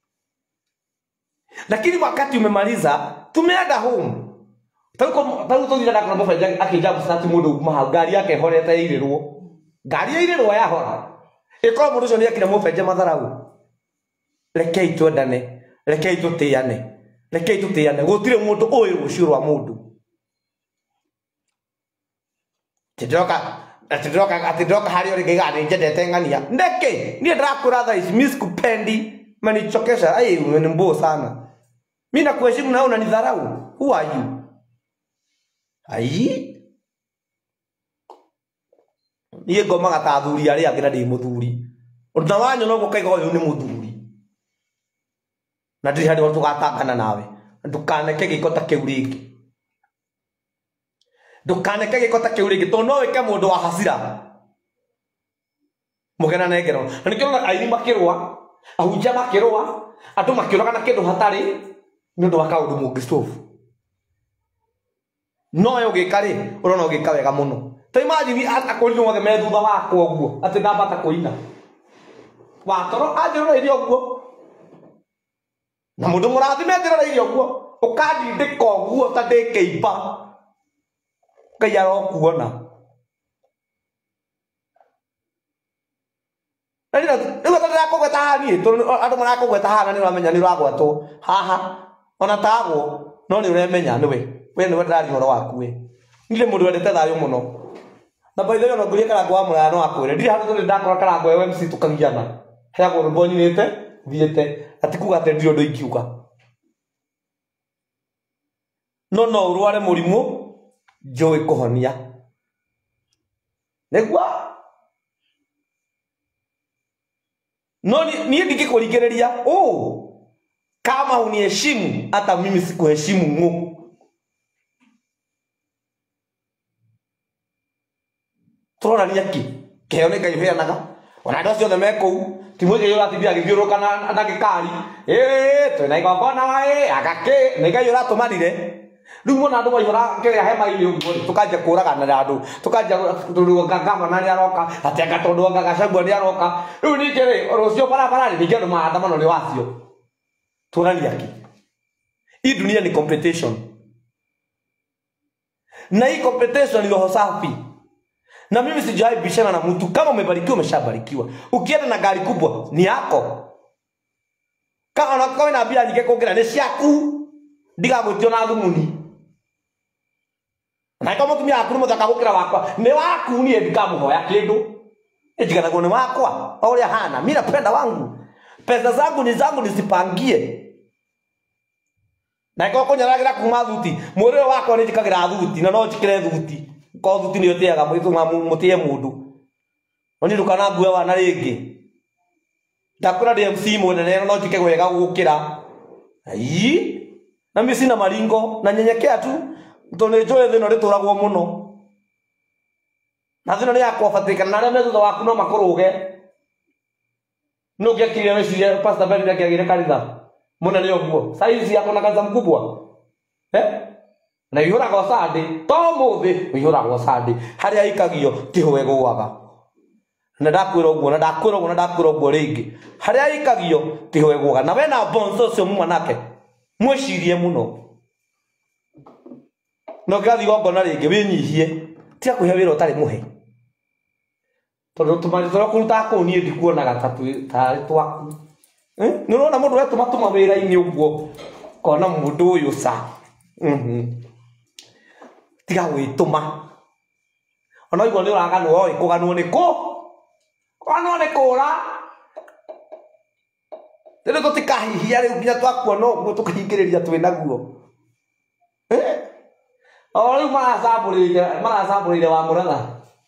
lakini wakati umemaliza tumeenda home taruko tuthira na kuna mũbenja akĩnja msati mũndũ kuma hau ngari yake horete irĩrwo ngari irĩrwo yahora ĩkorwo mũndũ ũcio nĩekire mũbenja matharau rekei twendane rekei tũtĩane rekei tũtĩane gũtirĩ mũndũ ũĩ rũciũ rwa mũndũ tidroka tidroka atidroka harĩ ori gĩga nĩ njendete ng'ania ndeke niĩ ndĩrakwĩra thaa ici miss kupendi manichokesha ai ni mboo sana mimi nakuheshimu na unanidharau who are you ai niĩ ngomaga ta athuri arĩa angĩ na ndĩ mũthuri ũndũ wanyu no gũkaiga ũyũ nĩ mũthuri na ndĩ handũ tũgatangana nawe ndũkaneke gĩko ta kĩu rĩngĩ ndũkaneke gĩko ta kĩu rĩngĩ tondũ no wĩke mũndũ wa hasira mũgena negero na nĩkĩrona aini makĩrũa ahunjia makĩrũa andũ makĩũraga na kĩndũ hatarĩ nĩ ũndũ wa kaũndũ mũngĩcofu no we ũgĩka rĩ ũrona ũgĩka wega mũno ta imagine akũrinũ wothe me thutha wakwa ũguo atĩ ndambata kũina watoro anjĩroreire ũguo na mũndũ mũrathime anjĩroreire ũguo ũkandindĩka ũguo ta ndĩ kĩimba Ngai arokuona rĩu ndĩrakũgweta haha niĩ andũ marakũgweta haha nĩ ũramenya nĩ ũragwetwo haha ona tagwo no nĩ ũremenya nĩwe we nĩwe ndĩraria ũhoro waku we ndirĩ mũndũ wendete thayũ mũno na by the way ona ngũrie Karangũ wa Mũraya no akwĩre ndirĩ handũ tũrĩ ndakora Karangũ wa M C tũkagiana heagwo rwĩmbo nyinĩte thiĩte atikuga atĩ ndirĩ ũndũ ingiuga no no ũrware mũrimũ njũĩ kũhonia nĩguo no niĩ ndingĩkũringĩrĩria ũũ kama uniheshimu hata mimi sikuheshimu ng'u tũronania ki kĩheo nĩ Ngai ũheanaga ona andũ acio othe me kũu ti Muigai ũratithia agĩthiũrũrũka na gĩkari ĩĩ twĩna igongona ĩ agakĩ nĩ Ngai ũratũmanire rĩu mona andũ maihũra kĩrĩa hema-inĩ ũguo tũkanjia kũraganĩra andũ tũkanjia tondũ gavana nĩ aroka atĩ anga tondũ anga Gachagua nĩ aroka rĩu ningĩ rĩ rũciũ barabara ningĩ andũ maandamano nĩ wacio tuonania ki hii dunia ni competition na hii competition ni roho safi na mimi sijai bishana na mtu kama umebarikiwa umeshabarikiwa ukienda na gari kubwa ni yako kama unakoa na bia nyingĩ kuongerera nĩ ciaku ndigagwĩtio na thumuni na kama mutumia waku nĩ mũthaka gũkĩra wakwa nĩ waku niĩ ndikamũhoya kĩndũ njiganagwo nĩ wakwa o ũrĩa hana mimi napenda wangu pesa zangu ni zangu nisipangie na iko kunyaragira kuma thuti mũrĩo wakwa nĩ njikagira thuti na no njikire thuti ko thuti nĩ ũtĩaga mũthuma mũtie mũndũ oni ndũkanangue wana rĩngĩ ndakora D M C munene no njike wega gukira ai na mimi sina maringo na nyenyekea tu tonde njoe thino rituragwo muno na thino ni yakwa fatika na arĩa thutha waku no makuruge no ngiakiria meciria pastor Ben akiagire kanitha munene ũguo saizi yako na kanitha mkubwa eh na ihũragwo Sunday to mũthĩ ihũragwo Sunday harĩa ikagio kĩhwe gũaga na ndakwĩra ũguo na ndakwĩra ũguo na ndakwĩra ũguo rĩngĩ harĩa ikagio kĩhwe gũaga na we na bonzo ũcio muma nake mwĩcirie mũno no gathi gongona rĩngĩ wĩnyihie tiga kwĩhe wĩra ũtarĩ mũhe tondũ tũmarĩ tũrĩa kũruta kũu niĩ ndikuonaga ta tarĩ twaku nĩ ũrona mũndũ wetũma tũma wĩra-inĩ ũguo kona mũndũ ũyũ sa tiga gwĩtũma ona igua nĩ ũraganwo oĩ kũganwo nĩ kũ kũganwo nĩ kũra rĩu tũtikahihia rĩu nginya twakuona ũguo tũkahingĩrĩria twĩ naguo o rĩu maracambũrĩire maracambũrĩire wa mũratha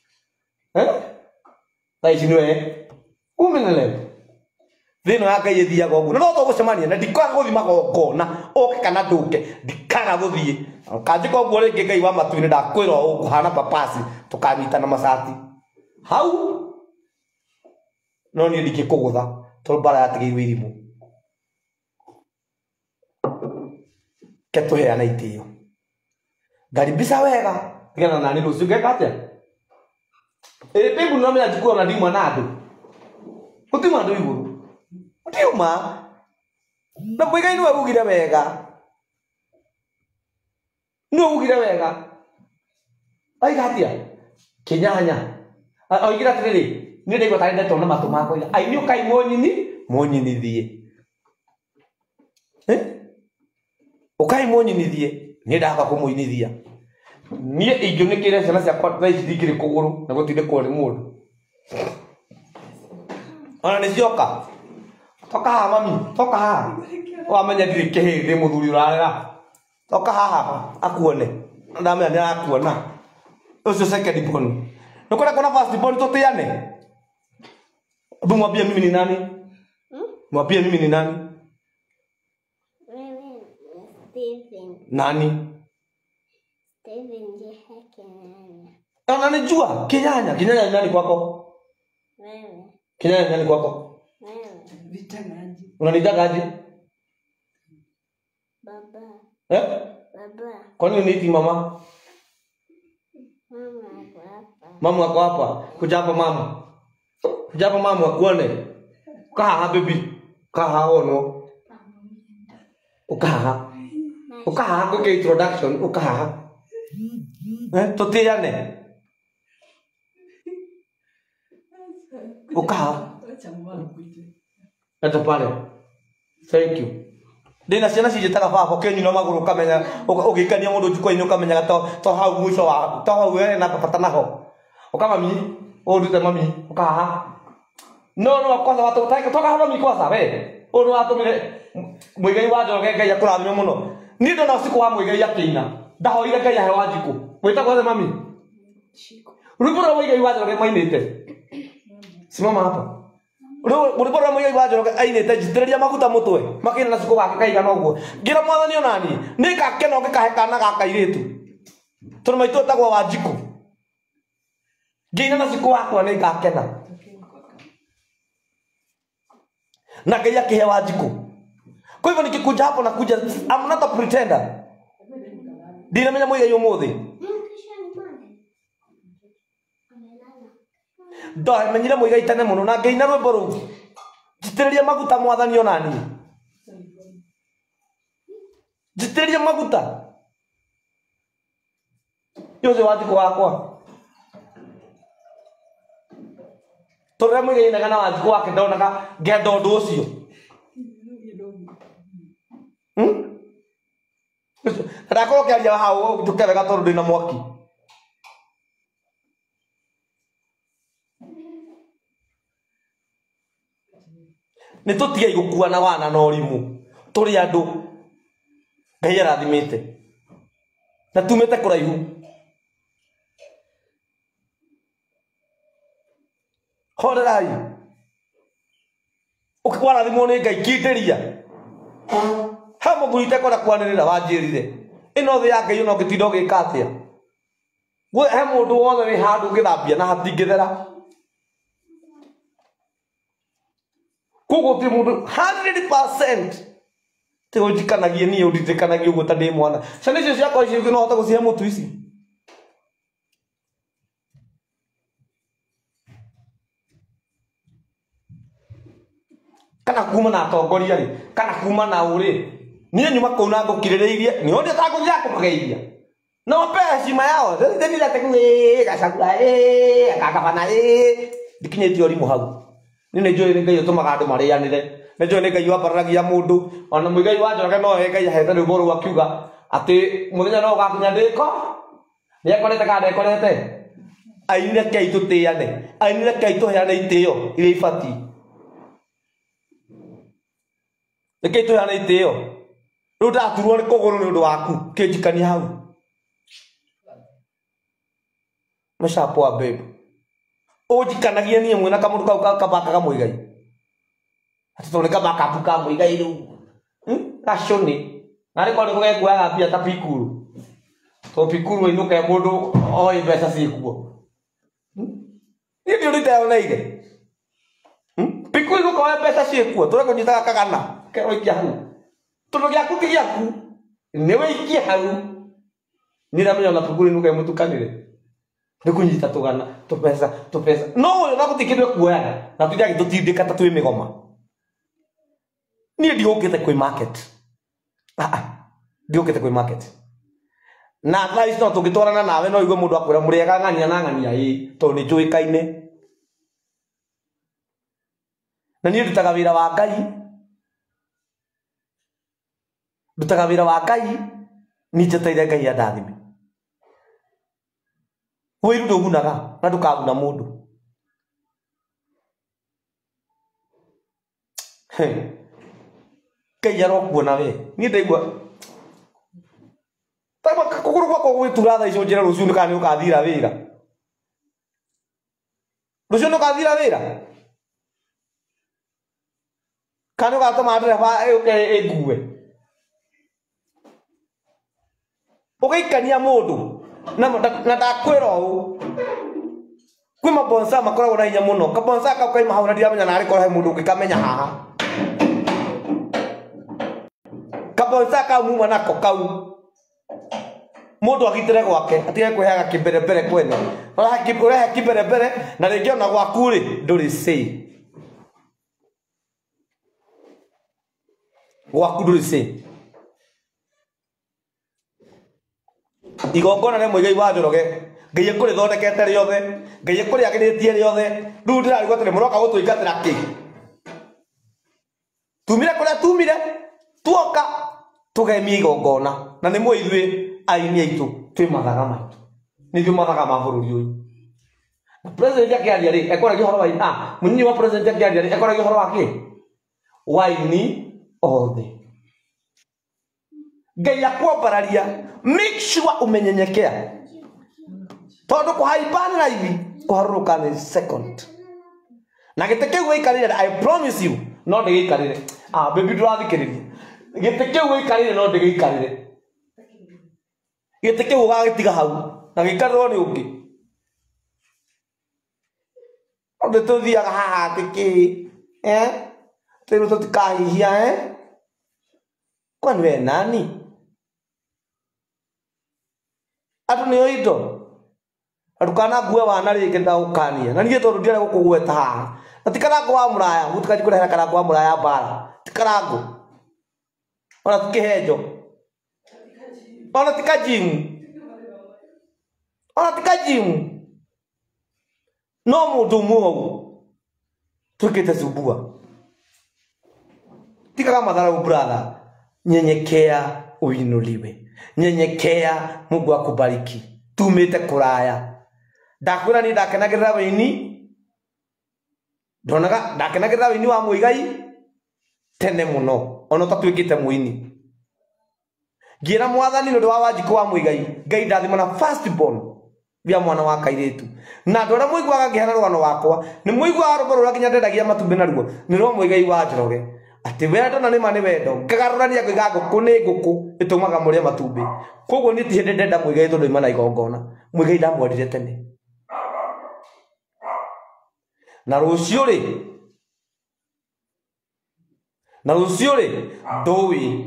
thaa ici nĩwe umenele thĩno ya Ngai ĩthiaga ũguo na no tũgũcemania na ndikaga gũthiĩ magongona oke kana ndũke ndikaga gũthiĩ kanjĩka ũguo rĩngĩ Ngai wa matu-inĩ ndakwĩra ũguo hana papasi tũkanyitana macati hau no niĩ ndingĩkũgũtha tondũ mbara yatigĩirwo irimũ ke tũheana itĩo ngaribisa wega nĩgetha nani rũciũ ngeka atĩa ĩ mbimbu no menya njikuona ndiuma na andũ gũtiuma andũ igũrũ ndiuma na Mũigai nĩwe ugire wega nĩwe ugire wega oiga atĩa Kĩnyanya oigire atĩrĩrĩ niĩ ndaigua tarĩ ndetwo na matũ makwa ai nĩ ũkai mũnyini mũnyinithie ũkai mũnyinithie niĩ ndaka kũmũinithia niĩ ingĩunĩkĩire ciana ciakwa thaa ici ndingĩrĩ kũgũrũ na gũtindĩkwo nĩ mũndũ ona nĩ cioka toka haha mami toka haha wamenya ndirĩ kĩhĩndĩ mũthuri ũrarera toka haha akuone ndamenya nĩ arakuona ũcio second born nĩ kwenda kuona first born tũtĩane hebu mwambie mimi ni nani mwambie mimi ni nani Steven. Nani? Steven Jeha Kinyanya. Unanijua? Kinyanya. Kinyanya ni nani kwako? Wewe. Kinyanya ni nani kwako? Wewe. Vitangaji. Unanitakaje? Baba. Eh? Baba. Kwa nini uniiti mama? Mama ako hapa. Mama ako hapa. Kuja hapa mama. Kuja hapa mama akuone. Kaa baby. Kaa ono. Ukaha. Ukaha ko ke introduction ukaha. Eh, tutiane. Ukaha. Ata pale. Thank you. Ndina ciana cigitaga baba kenyu no maguru kamenya ugikania mundu njiko-ini ukamenya to to hau mwisho wa to hau we na pata naho. Ukamami udute mami ukaha. No no kwanza watu utaka toka hapa mimi kwanza we. Uno watu mire Muigai wa Njoroge Ngai akurathime muno. Ni ndo na usiku wa Muigai akina. Ndahoire Ngai ahe wa njiko. Mwita kwanza mami. Rubura Muigai wa Njoroge mainite. Simama hapa. Rubura Muigai wa Njoroge ainite jitĩrĩria maguta mutwe. Makina na siku gake kaigana ũguo. Ngira mwathani onani. Ni gakena ngikahe kana gaka iritu. Tondũ maitũ etagwo wa njiko. Ngira na siku wakwa ni gakena. Na Ngai akihe wa njiko. Kwa hivyo nikikuja hapo nakuja I'm not a pretender. Dina menya Muigai umuthi. Ndoe menyire Muigai tene muno na Ngai na rwimbo rũu. Njitĩrĩria maguta mwathani onani. Njitĩrĩria maguta. Yose wa njiko wakwa. Tore Muigai na kana wa njiko wake ndonaga ngenda ũndũ ũcio. Hmm? Ndakoro kiaria hau tukebe gatoro ndina mwaki. Ni tutige igukua na wana na orimu. Turi andu Ngai arathimite. Na tumete kuraihu. Horerai. ukikwara thimo ni ngai kindiria ha mugurite kora kwanirira wanjirire ino thi ya ngai no gitindo gikatia we he mundu wothe ni handu ngithambia na hatingithera kugo ti mundu one hundred percent te ujikanagie ni udikanagie ugo ta ndi mwana cana icio ciakwa icio no hota gucihe mutu ici kana kuma na atongoria ri kana kuma na uri nie nyuma kuu na ngukirireirie ni onde ta kuthia kumageiria no pe cima yao theni la tekwe gacagura eh akakabana eh dikinyetio rimu hau ni ne njoi ngai utumaga andu marianire ne njoi ngai wambaragia mundu ona muigai wa Njoroge no he ngai ahete rwimbo ru akiuga ati muthenya no gakinya ndiko ni akorete ka ndekorete ainire kei tutiane ainire kei tuheane itio ile ifati kei tuheane itio ru ndaturwo ni kuguru ni undu waku kinjikania hau mashapo babe ujikanagia nie mwena kamundu kau kabaka ka muigai atone kabaka puka muigai ru rashoni nari kwa ndiko gekwa pia ta pikuru to pikuru inuka mundu oi mbeca cikuo ni ndio nditaona ige pikuru inuka oi mbeca cikuo tore kunyitaga kagana kero ikia hu tono gyaku kiyaku newe ikia hau niramenya na pikuru inuka mutukanire ndikunyita tugana tupesa tupesa no yo nagutikirwe kuoyana na tuthia gitutindika ta twi migoma ni ndiokite kwi market ah ah ndiokite kwi market na price no tugitwarana nawe no igwe mundu akwira muriega ngania na ngania ii to ni njuikaine na ni ndutaga wira wa ngai ndutaga wira wa ngai ni njeteire ngai andathime wewe ndio unaga na ndukaguna mundu he kayaro kuona we ni ndaigwa tama kuguru kwa kwa turatha icio njira ruciu ni kana ukathira wira ruciu no kathira wira kana ugatoma ndereba egue ugaikania mundu na na ndakwira u kwi mabonsa makoragwo na hinya muno kabonsa ka kai mahauna ndiramenya na ari korhe mundu ngikamenya haha kabonsa ka muma nako kau mundu agitire gwake atige kwehaga kimbere mbere kwene ora kibure kimbere mbere na ringi ona gwaku ri nduri sei gwaku nduri sei igongona ne muigai wa Njoroge ngai ekuri thondekete riothe ngai ekuri agiritie riothe riu ndirari gotire muroka gutuingatira ki tumire kuria tumire tuoka tugemia igongona na ni mwe ithui aini aitu twi mathaga maitu ni thui mathaga ma bururi uyu na president akiaria ri ekora gihoro wa ah munyi wa president akiaria ri ekora gihoro wa ki waini othe ngai akwambararia make sure umenyenyekea tondu kuhaibana na hivi kuharuruka ni second na giteke wikarire I promise you no ndigikarire ah baby ndurathikiriria giteke wikarire no ndigikarire giteke ugagitiga hau na gikariro ni ungi onde tuthiaga haha tiki eh tero tutikahihia eh kwani we nani atu ni oito adukana guwe wana rike ndaukania na niye tondu ndiare gukugweta haha atikara kwa muraya mutukaji kurehera kana kwa muraya bara tikarangu ona tukihejo ona tikajimu ona tikajimu no mundu muogu tukite subua tika kama dara brother nyenyekea uinuliwe nyenyekea Mungu akubariki tumite kuraya ndakwira ni ndakenagirira wini ndonaga ndakenagirira wini wa muigai tene muno ono tatwikite muini gira mwathani ndu wa Wanjiku wa muigai ngai ndathima na first born bia mwana wa kairitu na ndora muigwaga ngihana rwano wakwa ni muigwa rwo rwa kinya ndendagia matumbi naruo ni rwo muigai wa Njoroge ati wendo na ni mani wendo ngagarurania kwiga nguku ni nguku itumaga muria matumbi koguo ni ti hindi ndenda muigai tondu imana igongona muigai ndamwendire tene na rucio ri na rucio ri ndui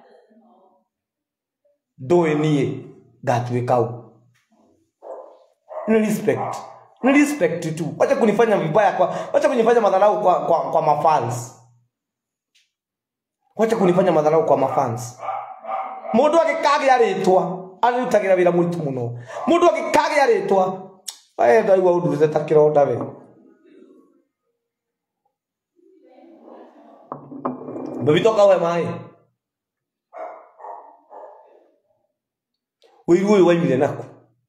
ndui nie ngatuika u ni respect ni respect tu wacha kunifanya vibaya kwa wacha kunifanya madharau kwa kwa, kwa mafans wacha kunifanya madharau kwa mafans mundu agikagia ritwa arutagira wira muritu muno mundu agikagia ritwa aye ndaigua undu zeta kironda we bebitoka we mai wiru uyu waimire naku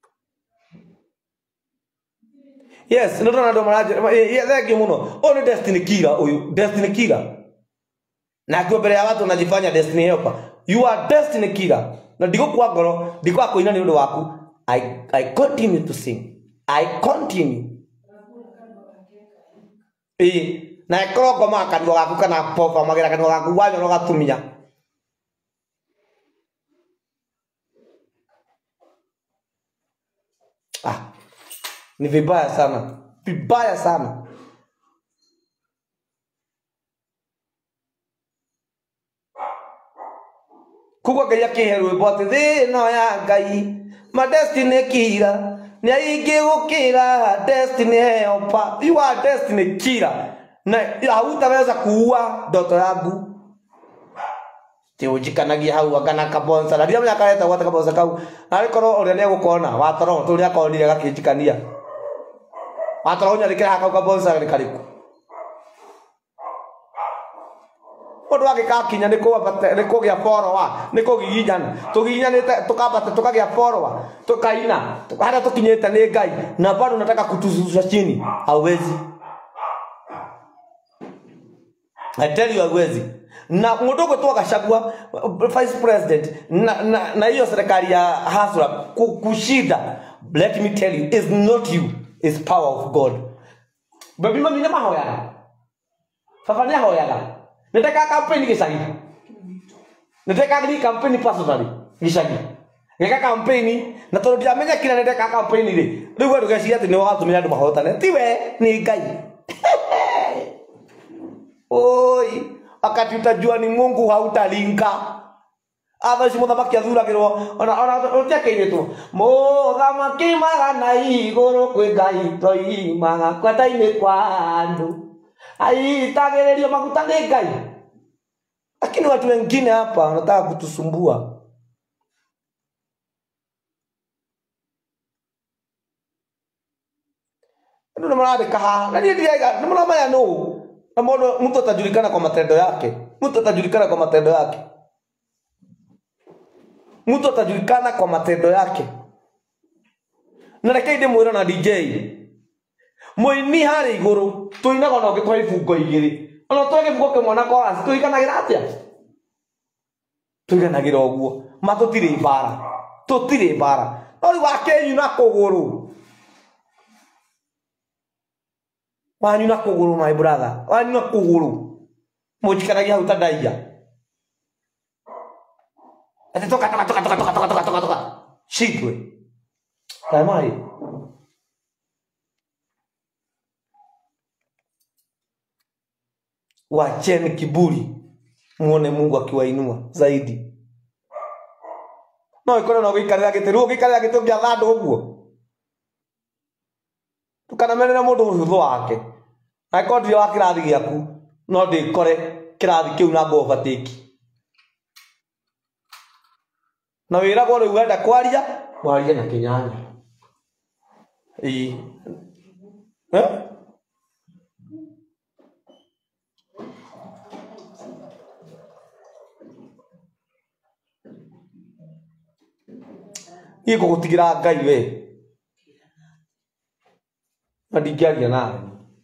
yes no ndo ndo maraje yeah thank you muno only Destiny Kira uyu Destiny Kira na kwa mbere ya watu unajifanya Destiny helper you are Destiny Kira na ndiko kwa ngoro ndiko akoina ni undu waku i i continue to sing I continue eh na ikoro ngoma kanwa gaku kana pop magera kanwa gaku wanyo no gatumia ah ni vibaya sana vibaya sana kuko kaya kiheru bote de no ya Ngai ma Destiny Kira ni aingi gukira Destiny helper you are Destiny Kira na hautaweza kuua ndoto yangu tiujikanagia hau akana kabonsa na ndio yakaleta wata kabonsa kau na rikoro ore ne gukona watoro turi akonire gakijikania watoro nya rikira haka kabonsa ni kariku odo agikakinya ni ko bate ni ko gya forowa ni ko giginyana tuginyanite tukabate tukagya forowa tukaina hata tukinyeta ni Ngai na bado nataka kutuzuza chini hauwezi I tell you hauwezi na mudogo tu akashagua vice president na na, na hiyo serikali ya hasra kushida let me tell you is not you is power of God baby mami na mahoya fafanya hoya nataka kampeni kisagi nataka ni kampeni personally kisagi nataka kampeni na toro jamenya kila nataka kampeni ri riu ndo gacia ati ni watumira andu mahotane tiwe ni Ngai oi akati utajua ni Mungu hautalinka ava si muthamaki athuragirwo ona ona utiakeire tu muthamaki magana iguru kwi Ngai toimaga kwata-ini kwa andu aitagiririo maguta ni Ngai lakini watu wengine hapa wanataka kutusumbua ndio mradi kaha na ndio ndio mrama ya no na modo mtu atajulikana kwa matendo yake mtu atajulikana kwa matendo yake mtu atajulikana kwa matendo yake na rekaide mwira na D J muini hari iguru tuinaga no gitwa ifungo igiri ona twage ifungo ke mwana kwa tuiganagira atia tuiganagira oguo matutire ibara tutire ibara ori wake na kuguru wanyu na kuguru my brother wanyu na kuguru mujikanagia utadaia ati toka toka toka toka toka toka toka toka shitwe tamai wacheni kiburi muone Mungu akiwainua zaidi no ikora no gikarira gitiru gikarira gitungia thandu uguo tukana menera mundu hutho wake na kondi wa kirathi giaku no ndikore kirathi kiu na bovatiki na wira gore uenda kwaria waria na kinyanya ii eh iko gutigira Ngai we ndingiaria nawe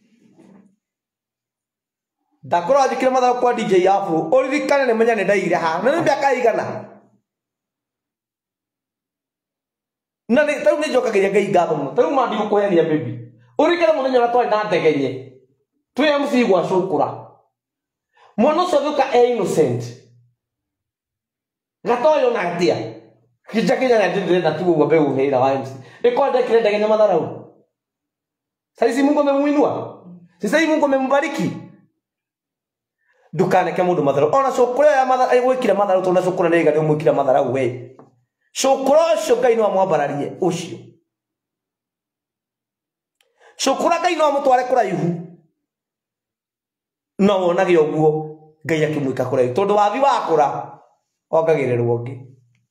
ndakora ajikira matha kwa D J yafu uririkane ne menya ne ndaigire ha na ndio akaigana na nä tau nä njokageria ngai ngatho må no tarä u mandi gå kå heania baby å rä kere må thenya å rä a twarä na ndegenye twä mc gwacå ra mwana å cio thå ka e innocent gatoyo na atia kija kinya na ndĩrenda tu ũguo mbegũ hĩra wa M C ĩko ndekire ndege nya matharau saizi Mungu amemuinua sasa hivi Mungu amembariki ndukaneke mũndũ matharau ona cũkũra ya matharau gwĩkira matharau tondũ na cũkũra nĩ igana ũmwĩkira matharau we cũkũra ũcio Ngai no amwambararie ũcio cũkũra Ngai no amũtware kũraihu no wonage ũguo Ngai akĩmwĩka kũraihu tondũ wathi wakũra ongagĩrĩrwo ũngĩ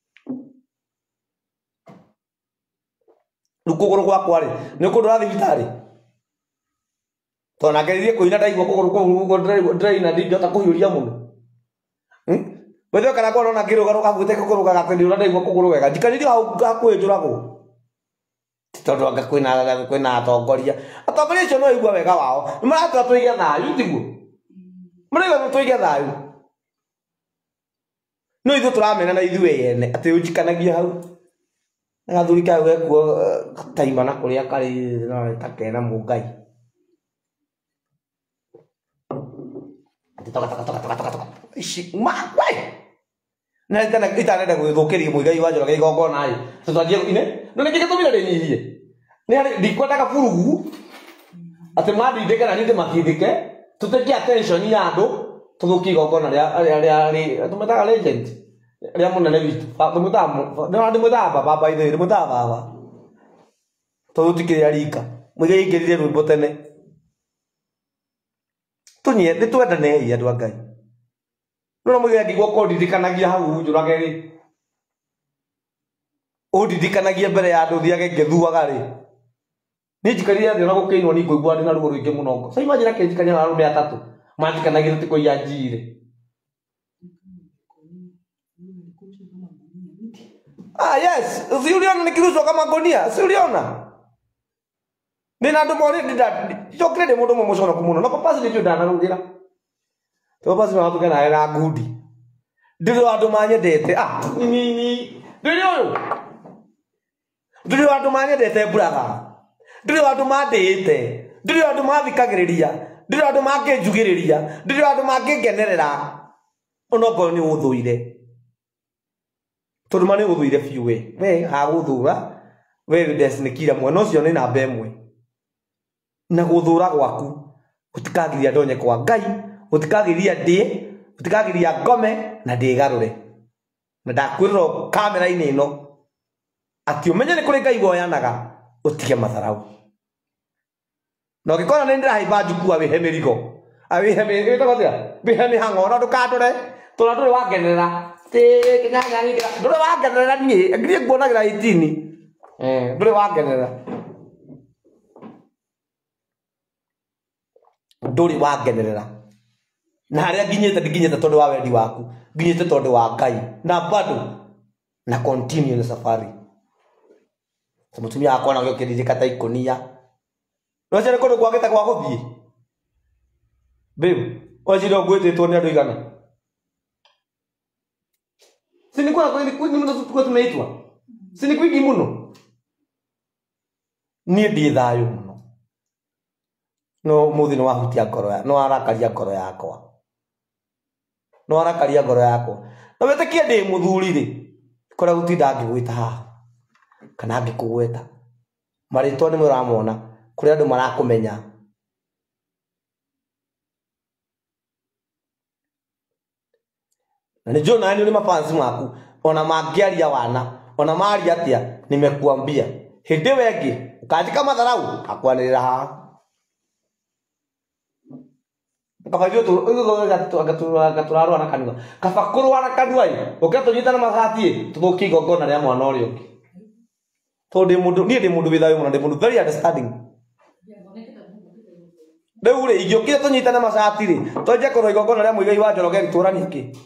rukũgũrũ gwakwa rĩ nĩ kũndũ ra thibitarĩ tondũ nangeririe kũina ndaigua kũgũrũ kũu ndĩraina ndingĩhota kũhiũria mũno wethe kana korwo na kĩrũgarũ kaguĩte kũgũrũ gagatĩ ũrĩa ndaigua kũgũrũ wega njikanirio hau hakuhĩ njũragwo tondũ anga kwĩna kwĩna atongoria atongoria acio no igua wega wao nĩ maratũra tũige thayũ tiguo marauga tũige thayũ no ithuĩ tũramena na ithuĩ ene atĩ ũnjikanagia hau na gathuri kaũ gekuo taima na kũrĩa karĩ no takena mũngai toka toka toka toka toka toka ici ma wai na itana itana gwĩthũkĩria mũigai wa njoroge igongona ĩ tũtwanjie ine no nĩ kĩgĩtũmire ndĩnyihie nĩ harĩ ndikwenda kaburugu atĩ mandindĩke na niĩ ndĩmakindĩke tũtekie attention ya andũ tũthũkie igongona rĩa tũmetaga legend rĩa mũnene witũ ndĩmwĩtaga baba by the way ndĩmwĩtaga baba tondũ tikĩrĩa rika mũigai aingĩrire rwĩmbo tene tunye nĩ twendanei andũ a Ngai no mũigai angĩgua kũndirikanagia hau njũrage rĩ ũndirikanagia mbere ya andũ thiage ngĩthuaga rĩ niĩ njikarire thĩ ona gũkĩinwo niĩ ngũigua ndĩ na ruo rũingĩ mũno so imagine akĩnjikania na arũme atatũ manjikanagia tĩ kũiya njirĩ ah yes si uliona nikirushwa kama gonia si uliona nina ndo mori ndida chokre de mundo momoshona kumuno na papa sije ndana rugira to papa sije watu kana era gudi ndiro watu manyendete ah nini ndiro yo ndiro watu manyendete buraga ndiro watu mandite ndiro watu mathikagiriria ndiro watu makĩnjugĩrĩria ndiro watu makĩngenerera onoko ni uthuire tondũ mane ũthũire biũ we we hagũthũra we destiny kira mwana ũcio nĩ namba ĩmwe na gũthũra gwaku gũtikagiria ndonye kwa Ngai gũtikagiria ndĩ gũtikagiria ngome na ndĩgarũre na ndakwĩrĩrwo kamera-inĩ ĩno atĩ ũmenye nĩ kũrĩ Ngai woyanaga ũtige matharau na ũngĩkora nĩ ndĩrahaimba njukua wĩhe mĩrigo awĩhe mĩrigo wĩhe mĩhang'o na ndũkandũre tondũ ndũrĩ wangenerera ndũrĩ wangenerera niĩ ngirie nguonagĩra itini ndũrĩ wangenerera ndũrĩ wangenerera na harĩa nginyĩte ndinginyĩte tondũ wa wendi waku nginyĩte tondũ wa Ngai na bado na continue na safari mũtumia wakwa na gĩũkĩririka ta ikũnia no cere kũndũ gwakĩte gwa gũthiĩ babe wacira ũgwĩtĩtwo nĩ andũ igana sini kwa kweli kwingi muno tukua tunaitwa sini kwingi muno nie ndi thayo muno no muthi no wahutia ngoro ya no arakaria ngoro yakwa no arakaria ngoro yakwa na wete ndi muthuri ri kora gutinda ngigwita haha kana ngikugweta maritwa ni muramona kuri andu marakumenya na nijua nani ule mafansi maku ona magiaria wana ona mari atia nimekuambia hindi wengi ukandika matharau akwanirira ha kabajio tu agaturarwa na kanua kabakurwa na kanua ukatonyita na magati tuthuki gongona ria mwana uri ungi to ndi mundu ni ndi mundu withayo muno ndi mundu very understanding rĩu rĩ ingĩũkire tũnyitane macati rĩ twanjie kũrũa igongona rĩa mũigai wa Njoroge ritũrania kĩ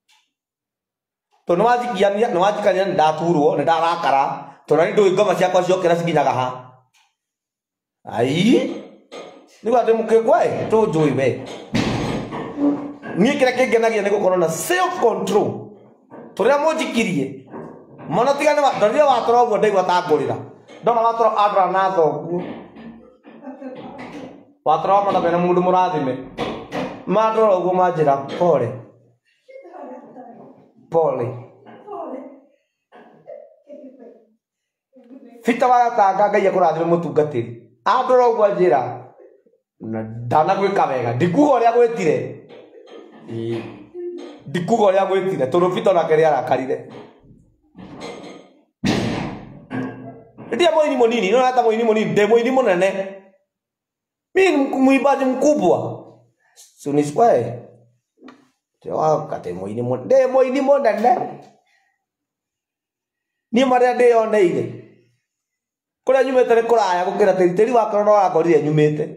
to no wajikiania no wajikania ndaturwo nĩ ndarakara to na ndũĩ ngoma ciakwa ciokera cikinyaga ha ai nĩ gwa ndĩmũkĩkwa ĩ tũnjũĩ we niĩ kĩrĩa kĩngenagia nĩ gũkorwo na self control tũrĩa mũnjikirie Mana tigane wa ndoria watoro guo ndaigua ta ngurira. Ndona watoro andra na thogu. Watoro mana bena mundu murathime. Mandora uguo manjira pole. Pole. Fita wa tanga ngai akurathime mutungatiri. Andora uguo njira. Na ndana gwika wega. Ndikuga uria gwitire. Ndikuga uria gwitire. Tondu Fita na keri arakarire. Ndia moini monini, no hata moini monini, de moini monene. Mimi muibaji mkubwa. Suniswae. Jawa kate moini monene, de moini monene. Ni maria de oneire. Kuria nyumete ni kuraya gukira teriteri wa korona wa gorire nyumete.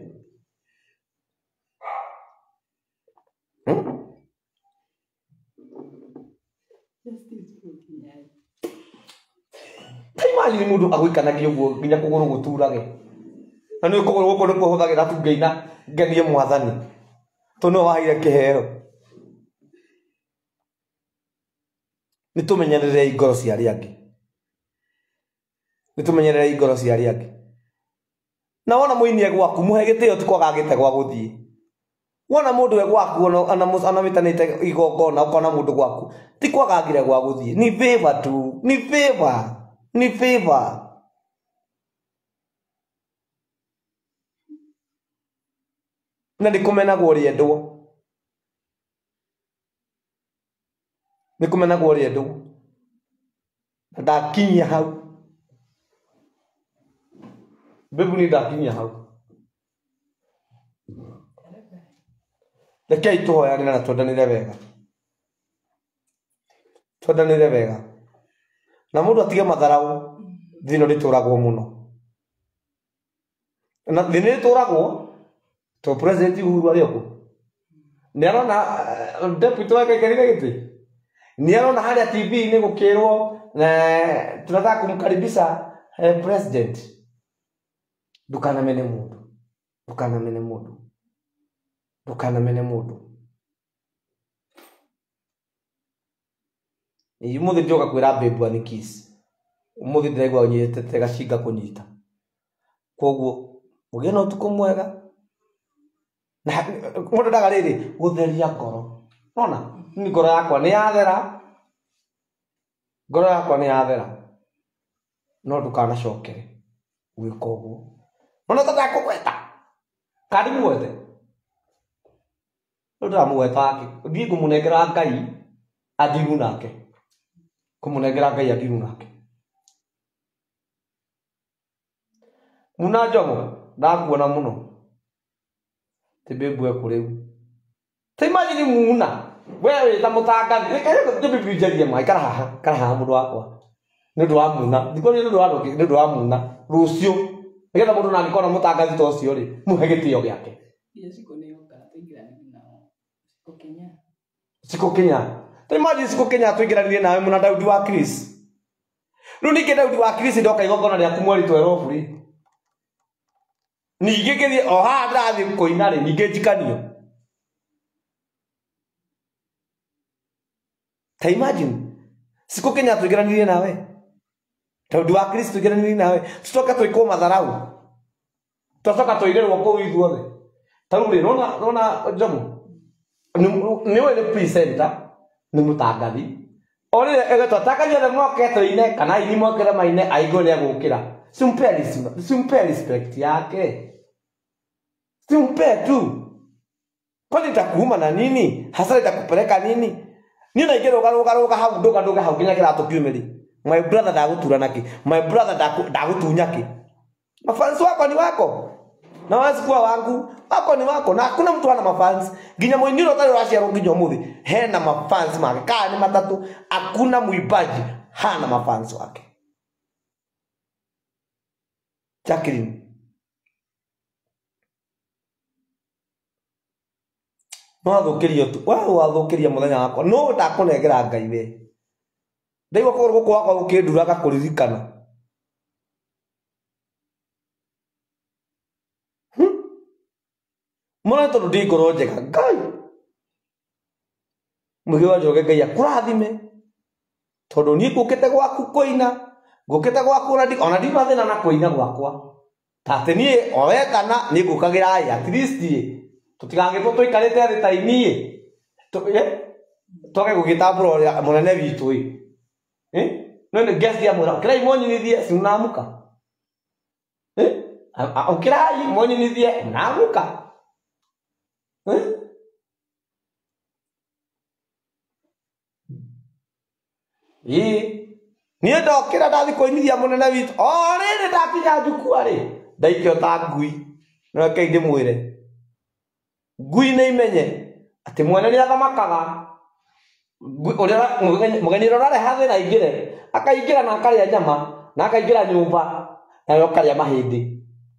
Imagine mundu agwikanagia uguo nginya kuguru guturage. Na ni kuguru guko ni kuhuthagira tu ngeina ngenie mwathani. Tono waire kiheo. Ni tumenyerere igoro cia aria angi. Ni tumenyerere igoro cia aria angi. Na wona muinie gwaku muhe gitio ti kwaga gite gwa guthie. Wona mundu we gwaku ona ana mitanite igongona ukona mundu gwaku ti kwaga ngire gwa guthie. Ni favor tu, ni favor. Ni favor. Na ndikumena gwo riendwo. Ndikumena gwo riendwo. Ndakinyia hau. Bebu ni ndakinyia hau. Rekei tuhoyane na twendanire wega. Twendanire wega. Na mundu atige matharau thino rituragwo muno. Na thino rituragwo to president Uhuru arioko. Ni arona deputy wake kerire giti. Ni arona haria T V ni gukirwo na tunataka kumkaribisha eh, president. Dukana mene mundu. Dukana mene mundu. Dukana mene mundu. Iyi muthi njoka kwira bebu ani kiss. Umuthi ndegwa unyite tega shinga kunyita. Koguo ugena utuko mwega. Na mundu ndaga riri gutheria ngoro. Nona ni ngoro yakwa ni yathera. Ngoro yakwa ni yathera. No ndukana cokere. Gwika uguo. Nona tata kugweta. Kadi mwete. Ndoda mweta ake. Thii kumunengera Ngai athiru nake. Kumunengera Ngai athiru nake. Muna njomo ndakuona muno. Tibebwe kuriu. Timagini muna. Wewe ta mutangathi. Reke tubibijarie mai kara haha. Kara haha mundu wakwa. Ndu wa muna. Ndiko ni ndu wa ndu ndu wa muna. Rucio. Nigetha mundu na ngikona mutangathi to cio ri. Muhe gitio giake. Siko ni yoka tuingirani nao. Siko Kenya. Siko Kenya. Timagini siko Kenya tuingirani nawe muna Daudi wa Chris. Runike Daudi wa Chris ndoka igongona ria kumweri twelve ri. Ninge githie o ha ndathi kuina ri ninge njikanio. Ta imagine siko Kenya tuigeranire nawe. Daudi wa Chris tuigeranire nawe. Tutoka tuiko matharau. Tutoka tuigerwo ko ithuothe. Taru ri rona rona njomo. Ni we ni presenter ni mutangathi. Ori ega twatakaria the moke toine kana ini moke maine aigo ria gukira. Simpe respect, simpe respect yake. Simpe tu. Kwani itakuuma na nini? Hasa itakupeleka nini? Ni na igero garuga garuga hau ndoga ndoga hau kinya kira tukiumeri. My brother ndagutura naki. My brother ndagutunya ki. Mafans wako ni wako. Na wazi kuwa wangu, wako ni wako. Na hakuna mtu ana mafans. Ginya mwenyewe utali rasia rongi muthi. Hena mafans make. Kaa ni matatu. Hakuna muibaji hana mafans wake. Jacqueline. No athukiria tu. Wa wathukiria muthenya wakwa. No ndakunengera Ngai we. Ndaiwa ko rugo kwakwa ukindura gakuririkana. Mwana tondu ndi ngoro njega Ngai. Mugi wa njoge Ngai akurathime. tondu ni ngukite gwaku koina ngukite gwaku ona ndi mathina na koina gwakwa tate ni owe kana ni ngukagira ai at least tutigange to twikarite athi ta ini to eh toke gugitambura munene witu eh no ne guest ya mura kira imonyi ni thie sinamuka eh okira imonyi ni thie namuka eh Ii ni ndokira ndathi koinithia munene witu o riri ndakinya njukua ri ndaikio ta ngui no ke ndi mwire ngui ni imenye ati mwene ni athamakaga uria mugeni rorare hathe na ingire akaingira na akaria nyama na akaingira nyumba na yo karia mahindi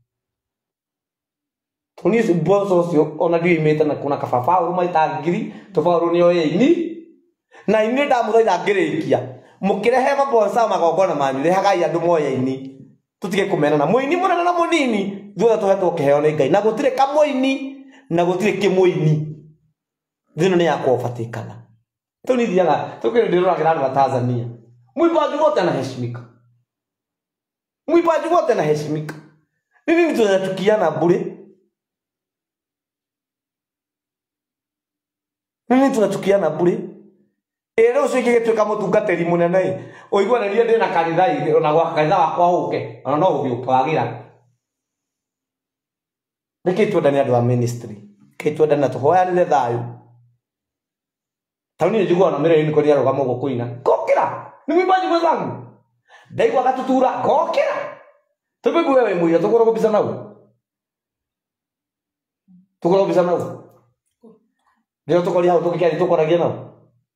tuni boso cio ona ndi imete na kuna kababa umaita ngiri tofaru ni oyeini na ini ndamuthaitha ngirikia mukirehe mabonsa magongona manyu rehagai andu moya-ini tutige kumenana muini munene na munini thutha tuhetwo kiheo ni Ngai na gutire kamuini na gutire kimuini thino ni yakwa ufatikana tuni thiaga tukiri ndiruragira andu a Tanzania mwimbaji wote anaheshimika mwimbaji wote anaheshimika nini tunatukiana bure nini tunatukiana bure Ero ucio igigituika mutungatiri munene oigwa na rie ndina kanithai ona gwa kanitha wakwa huke ona no ugiupagira nikitwenda ni andu a ministry kitwenda na tuhoyanire thayu tauni njigwa na mere ni ko ria rugamo gukuina kokira ni mwimbaji mwenzangu ndaigwa gatutura kokira tubigu wewe muira tukoro kubisa nawe tukoro kubisa nawe ndio tukori hau tukikia tukoragia nawe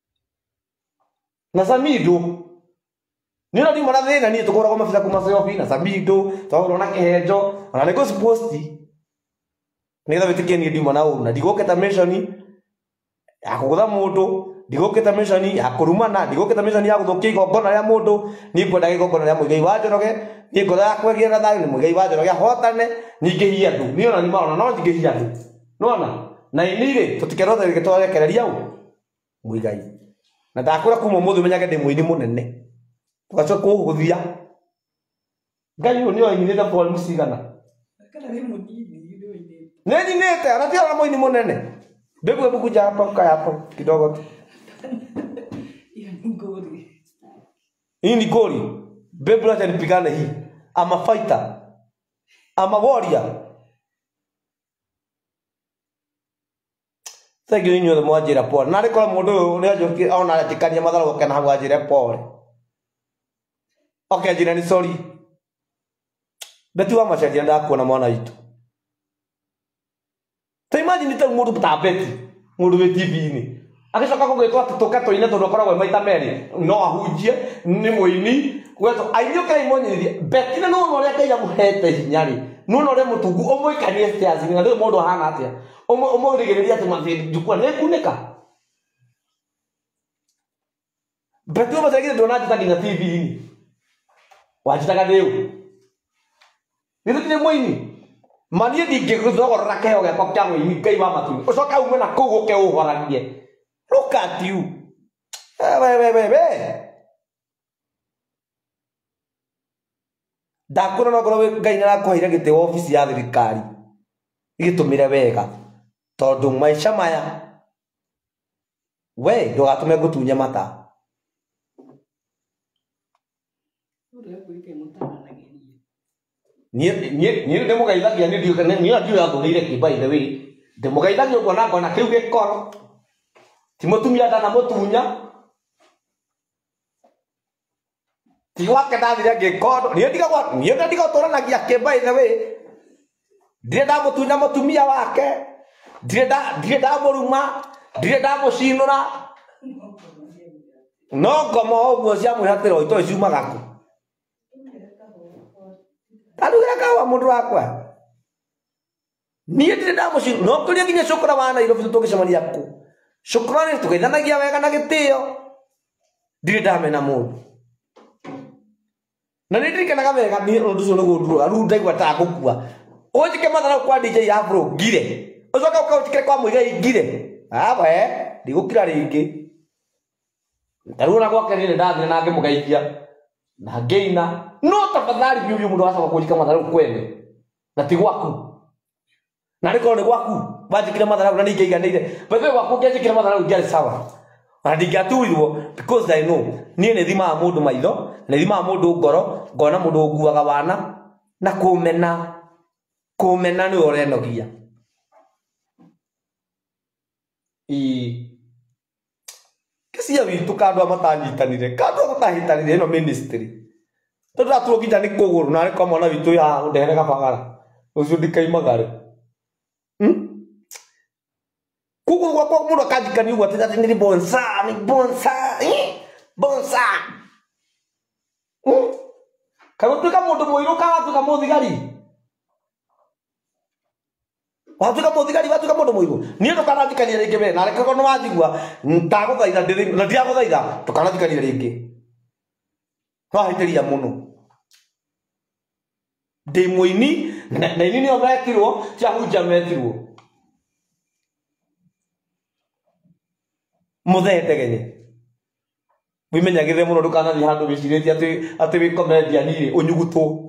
na Samido ni ndo ndimo rathina ni tukora kwa mafisa kuma sayo na Samido taworo na kihenjo ona nego posti ni tha bitikie ni ndimo na una ndigoketa mission ya kugutha mundu ndigoketa mission ya kurumana ndigoketa mission ya guthukia igongona ria mundu ni kwenda igongona ria muigai wa Njoroge ni ngotha ya kwegia na thayu ni muigai wa Njoroge hotane ningihia ndu ni ona ni maona no ningihia ndu nona na inire tutikerothe gitwarekereria u muigai na ndakura kuma muthu menyage ndi muini munene tugacoka kuhuthia Ngai ni oinite Paul Musigana kana ni munini ndio ine neni nete anatia muini munene bebu bebu kuja hapa kaya hapo kidogo tu ya ngori hii ni goli bebu acha nipigane hii ama fighter ama warrior Thank you nyo mwajira Paul na riko mundu ni ajoki ona atikania matharo kana hagu ajire Paul Okay jina ni sorry betu wa machajia ndakuona mwana itu Ta imagine ta mundu tabeti mundu we T V ni akicoka kugwetwa tutoka toine tondu akoragwo maita meri no ahunjie ni muini gwetwo ainyuka imonyithie betina no no ria Ngai amuhete hinyari no no ria mutungu omwikanie stairs ni ndio mundu hana atia omo omo rigiriria tu mathi jukua ne kuneka betu mazagire donati takinga T V ni wajitaka leo ndio muini manie ndingiguthogorora keheo gakwa kya muini Ngai wa matuni ucoka ume na kugu ke uhoragie look at you we we we we ndakura no ngoro Ngai na kuhaira gite office ya thirikari igitumire wega tondu maisha maya we ndugatume gutunya mata ni ni ni ndemo gaithagia ni ndio kana ni ndio yathurire ki by the way ndemo gaithagia uko na ngona kiu gikoro timotumia ndana mutunya tiwake ndathire gikoro ni ndiga kwa ni ndiga toranagia ki by the way ndire ndamutunya mutumia wake ndire nda ndire ndamuruma ndire ndamucinura no ngomo uguo cia mwihatiro ito ciuma gaku Adugira kawa mundu wakwa. Niye ndire ndamucinura no kuria nginya cukura wa Nairobi tugicemania ku. Cukura ni tugeithanagia wega na gitio. Ndire ndamena mundu. Na nĩ ndirikanaga wega ni ũndũ ũcio nĩguo nduru aru ndaigua ta gũkua ũnjike mathara kwa D J Afro ngire ũcoka ũkaũtikire kwa Muigai ngire awe ndigũkira rĩngĩ Ndaruna gwake ni ndathire na ngimugeithia na ngeina no tafadhali bibi mundu asa kujika matharu kwene na ti gwaku na riko ni gwaku bajikira matharu na ningeiganire bebe gwaku ngejikira matharu ngari sawa na ndingatuirwo because I know nie ne thima mundu maitho ne thima mundu ngoro ngona mundu nguaga wana na kumena kumena ni orenogia i kisia witu kandu amatanyitanire kandu amatahitanire no ministry tondu atuokinya ni kuguru na ariko mwana witu ya ndehere kabagara ucio ndikaimagare hm kuguru gwakwa mundu akajikani ugwa tete ni bonsa ni bonsa eh bonsa hm kagutuka mundu muiru kagatuka muthigari watuka muthigari watuka mundu muiru nie ndukanajikania ringi we na reke kono wajigua ntaguthaitha ndiri na ndiaguthaitha tukanajikania ringi twahitiria muno ndi muini na ini ni ometirwo chahunja metirwo muthetegenye wimenyagire muno ndukanathi handu wicirĩtie ati ati wi comedian ri unyugutu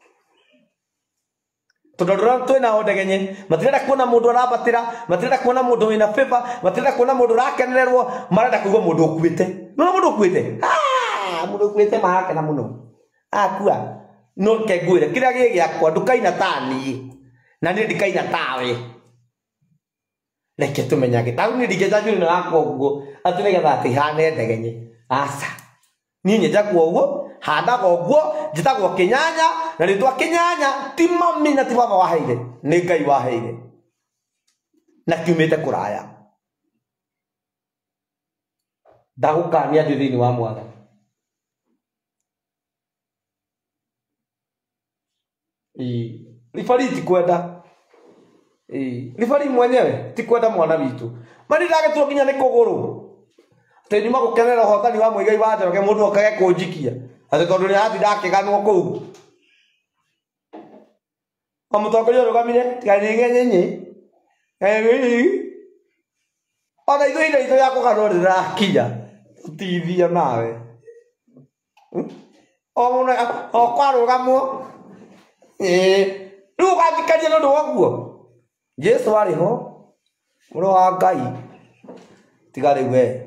tondora twina ondegenye matirenda kuona mundu arabatira matirenda kuona mundu wina favor matirenda kuona mundu rakenererwo marenda kuigwa mundu ukuite no mundu ukuite ah mundu ukuite marakena muno akua no kegwire kira gigi akwa ndukaina tani na ni ndikaina tawe reke tumenyage tawe ni ndigeja juri na akoguo ati nigetha ati hane ndegenye asa ni nyeja kuoguo handa goguo njitagwo kinyanya na ritwa kinyanya ti mami na ti baba waheire ni ngai waheire na kiumite kuraya ndagukania thithini wa mwana i rifariti kwenda i rifari mwenyewe ti kwenda mwana witu mari ndage tuokinya ni kuguru teni magukenera hotani wa muigai wa njoke mundu okage kunjikia ati tondu ni hati ndakiganwo kuu amutongoria rugamire tigaringe nyenye eh ona ithu ina ithu ya kugarurira kinya tithia nawe o muna o kwarugamwo eh riu gajikaria ndu waguo Jesu ari ho muro wa Ngai tigari we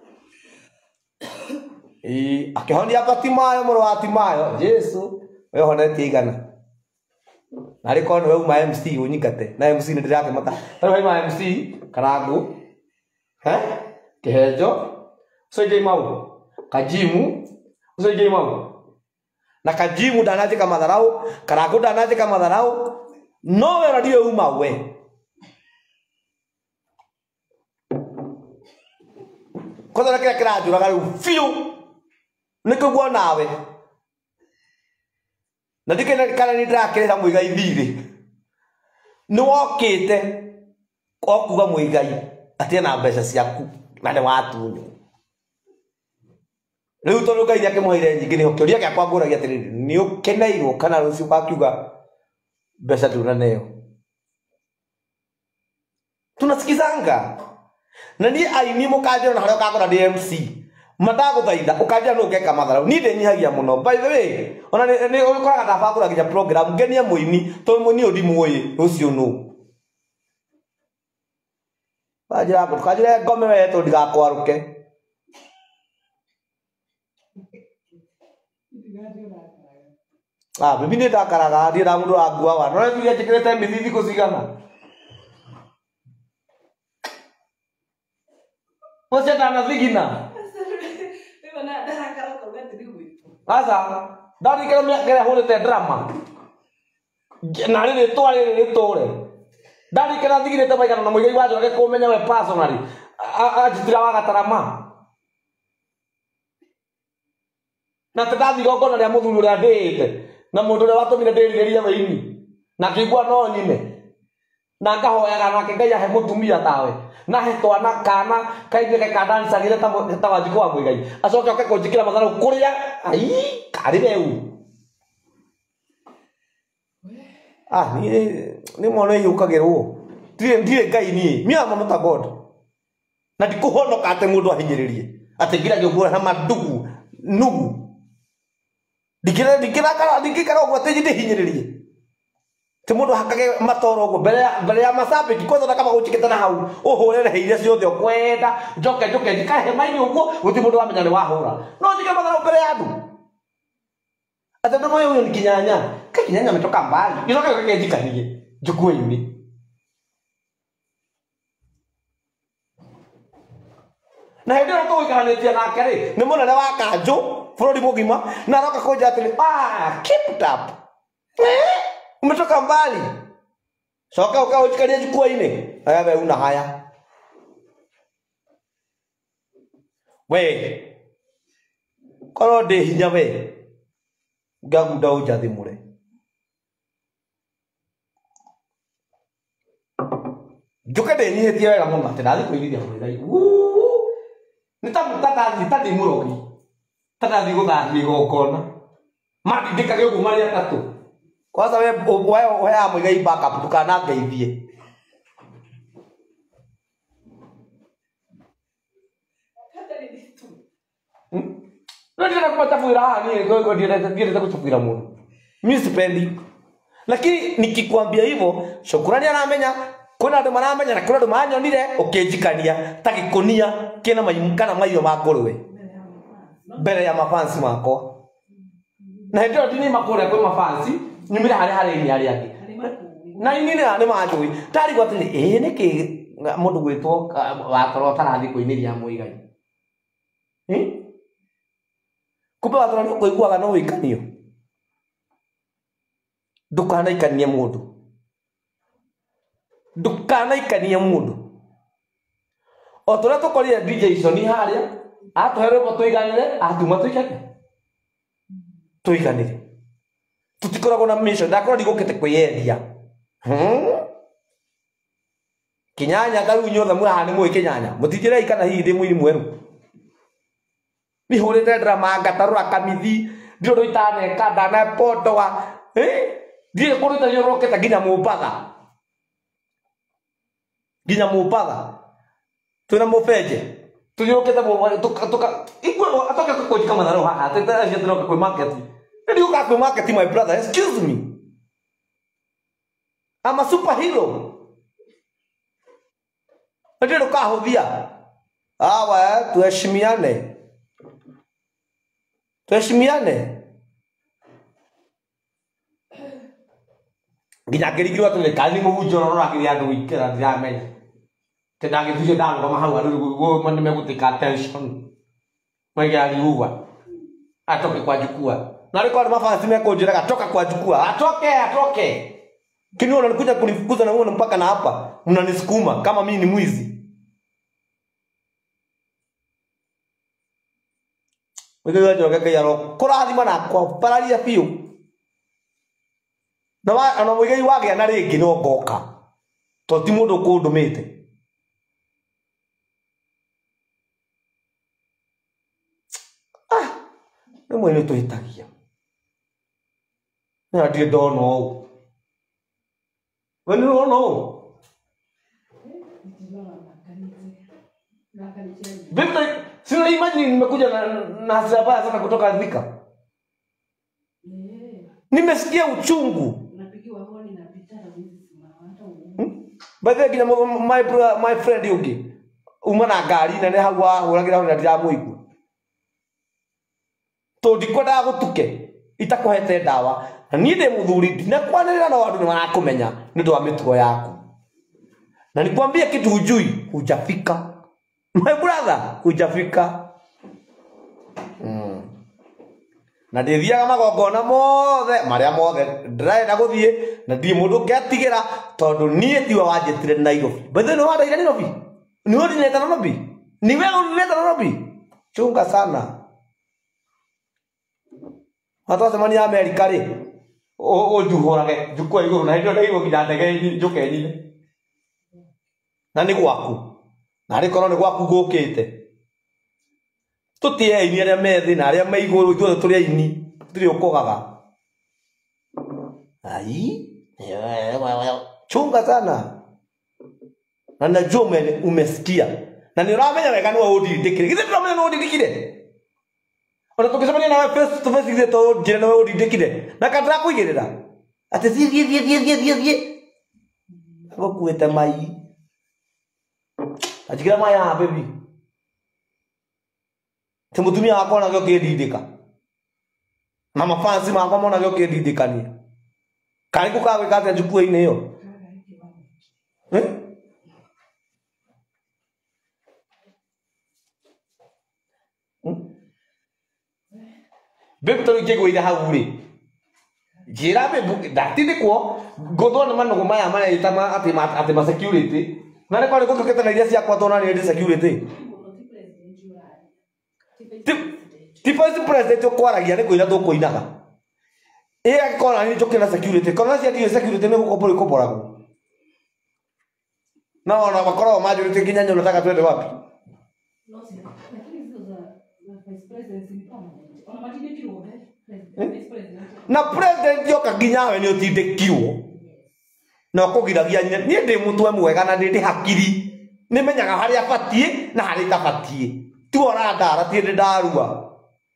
i akihonia Batimayo muro wa Timayo Jesu we honetie igana nari kono we uma M C unyikate na M C ni ndirake mata tari ma M C karangu he kehejo so je mau kajimu so je mau na kajimu danaje kama dharau karangu danaje kama dharau no we radio uma we koza kila kila jura gari fiu nikugwa nawe na dikena kana ni ndakirira muigai thiri ni wokite okuga muigai ati na mbeca ciaku na ne watunyo riu tondu Ngai akimuheire nyingi ni ukioria gya kwanguragia atiriri ni ukeneirwo kana rucio kakiuga mbeca tunaneo tunasikizanga na ni aini mukanjira na hario kagora D M C madaguthaitha ukanjira no ngeka matharau ni ndenyihagia muno by the way ona ni ukora tabagura ginya program ngenie muini to muini odi muoyi rucio no bajira ko kajira ngome wetu ndigakwaruke ah bibi ni ndakaraga ndira mundu agua wa no bibi ajikirete mithithi kucigana Você tá na vigina? Asa, dari kira minyak kira hulu te drama. Nari ni toa ni tore. Dari kira vigina te baikana namu iwa jo ke komenya we paso nari. A a jitira wa katarama. Na te dadi gogo na ya muthuru ya date. Na mundu na watu mina date geria weini. Na kigwa no nyine. Na ngahoya kana ke Ngai ahe mutumia tawe. Na he twana kana kaithie ke kadansa gire ta ta wajiko wa muigai acoke oke kunjikira matharu kuria ai kari reu ah ni ni mwana yukagirwo ndire ndire Ngai ni mi ama muta God na ndikuhonoka ate mundu ahinyiririe ategira gyo na madugu nugu dikira dikira kala dikira gwo teji de hinyiririe ti mundu hakage matoro gwo mbere mbere ya masabe kikoza na kama uchiketa na hau uhurere heire ciothe okwenda njoke njoke ndikahe maini ugwo guti mundu wamenya ni wahura no ndike mathara mbere ya andu ata ndo moyo ni kinyanya kinyanya ametoka mbali nyoka kake ndikanie njukue ini na hindi ro ko ikaranetia nake ri ni munene wa kanju bururi mugima na roka koja atiri ah keep it up eh umetoka mbali soka ukao chikalia chukua ine haya wewe una haya we koro de hinya we gaguda ujathi mure juka de ni hetia wega muno atirathi kuigithia murai nitamuta nitati murogi tatathi guthathi gokona mati dikage ugu mari atatu kwanza we wewe wewe amwigai backup tukana ngeithie no ndio nakupata fuira ni gogo ndio ndio kuchukira mundu mimi sipendi lakini nikikwambia hivyo shukrani anamenya kuna ndo manamenya na kuna ndo manyonire ukejikania takikunia kina mayimkana mayo magorwe mbere ya mafansi mako na ndio dini makore kwa mafansi nyumira hali hali ni hali yake na nini ni majui tari kwa tini eh niki mundu gwitwo wakorwo tarathi kuiniria muigai eh kumbe wakorwo kuiguaga no wikanio dukana ikania mundu dukana ikania mundu otora tukorire D J Soni haria atuhere mutuiganire atuma tuikate tuiganire tutikoragwo na mission ndakora ndigukite kwiyendia hmm kinyanya karu nyothe mwa ni mwe kinyanya mutijira ikana hihi ndi mwiri mweru ni horete drama ngatarura kamithi ndio itane kada na poto wa eh ndiye kuruta yoroke ta ginya mupaga ginya mupaga tuna mufeje tuyoke ta mo tuka tuka iko atoka ko kama naro ha teta ajendro ko market ndio ka ko market my brother excuse me I'm a superhero ndio ka hodhia awa tuheshimiane tuheshimiane ginya kirigirwa tule kali mu jororo akiri andu ikira ndiamenya tena ngituje dano kama hau andu go mane megutika attention mwege aliuwa atoke kwa jukua na rekodi mafasi meko jira atoka kwa jukua atoke atoke kini unakuja kunifukuza na wewe mpaka na hapa mnanisukuma kama mimi ni mwizi wewe waje wakaka yaro kurathima na kwa paralia piu na wa ana mwigai wage na ringi no ngoka to ti mundu kundumite ah ni mwene tuhitagia na ndio dono wewe no vipi sina imagine nimekuja na na zabaya sana kutoka Thika nimesikia uchungu Baada ya my my friend yugi umana ngari na ne hawa huragira na ndiramuigua to ndikwenda gutuke itakuhete dawa na ni ndi muthuri ndinakwanirira na wandu marakumenya ni ndo wa mitugo yaku na nikwambia kitu hujui hujafika my brother hujafika mm. na ndithiaga magongona mothe maria mothe ndiraenda guthie na ndie mundu ngetigira tondu nie tiwa wanjitire Nairobi bethe no wanda ira Nairobi ni wodi neta Nairobi ni wewe neta Nairobi chunga sana hata semani ya Amerika ri o o juhorage jukwa iguru na ndio ndio nginya ndege njuke nyine na ni gwaku na ri korone gwaku gukite tutie ini aria methi na aria maiguru ithuothe turi aini turi ukogaga ai chunga sana na najua umesikia Na ni uramenya wega ni udindikire. Githe turamenya ni udindikire. Ona tukisema na face to face githe to njira ni udindikire. Na katara kuigirira. Ati thie thie thie thie thie thie thie. Agokuete mai. Ajigira mai ya baby. Timutumia wako na gyo kidindika. Na mafansi makwa mona gyo kidindikania. Kari kukawe kate njukue ine yo. Eh? Baby to ikego ida hauri. Jira be dati ko godo na mano maya maya itama ati mat ati ma security. Na ne kwani ko kete na iria cia kwa tona ni security. Tipo esse presidente okwaragia ni kuira tukuinaga. E akora ni jokena security. Kona cia ti security ni gukopora ikoporago. Na ona bakora majority kinya nyo nataka twende wapi? No si. Lakini hizo za vice president ni kama. Ona majini kiro vice president. Na president yoka ginyawe ni utindikirwo. Na kugiragia ni ndi mutwe mwega na ndi hakiri. Ni menyaga haria abatie na haria tabatie. Tu ora ndara ti ndi ndarua.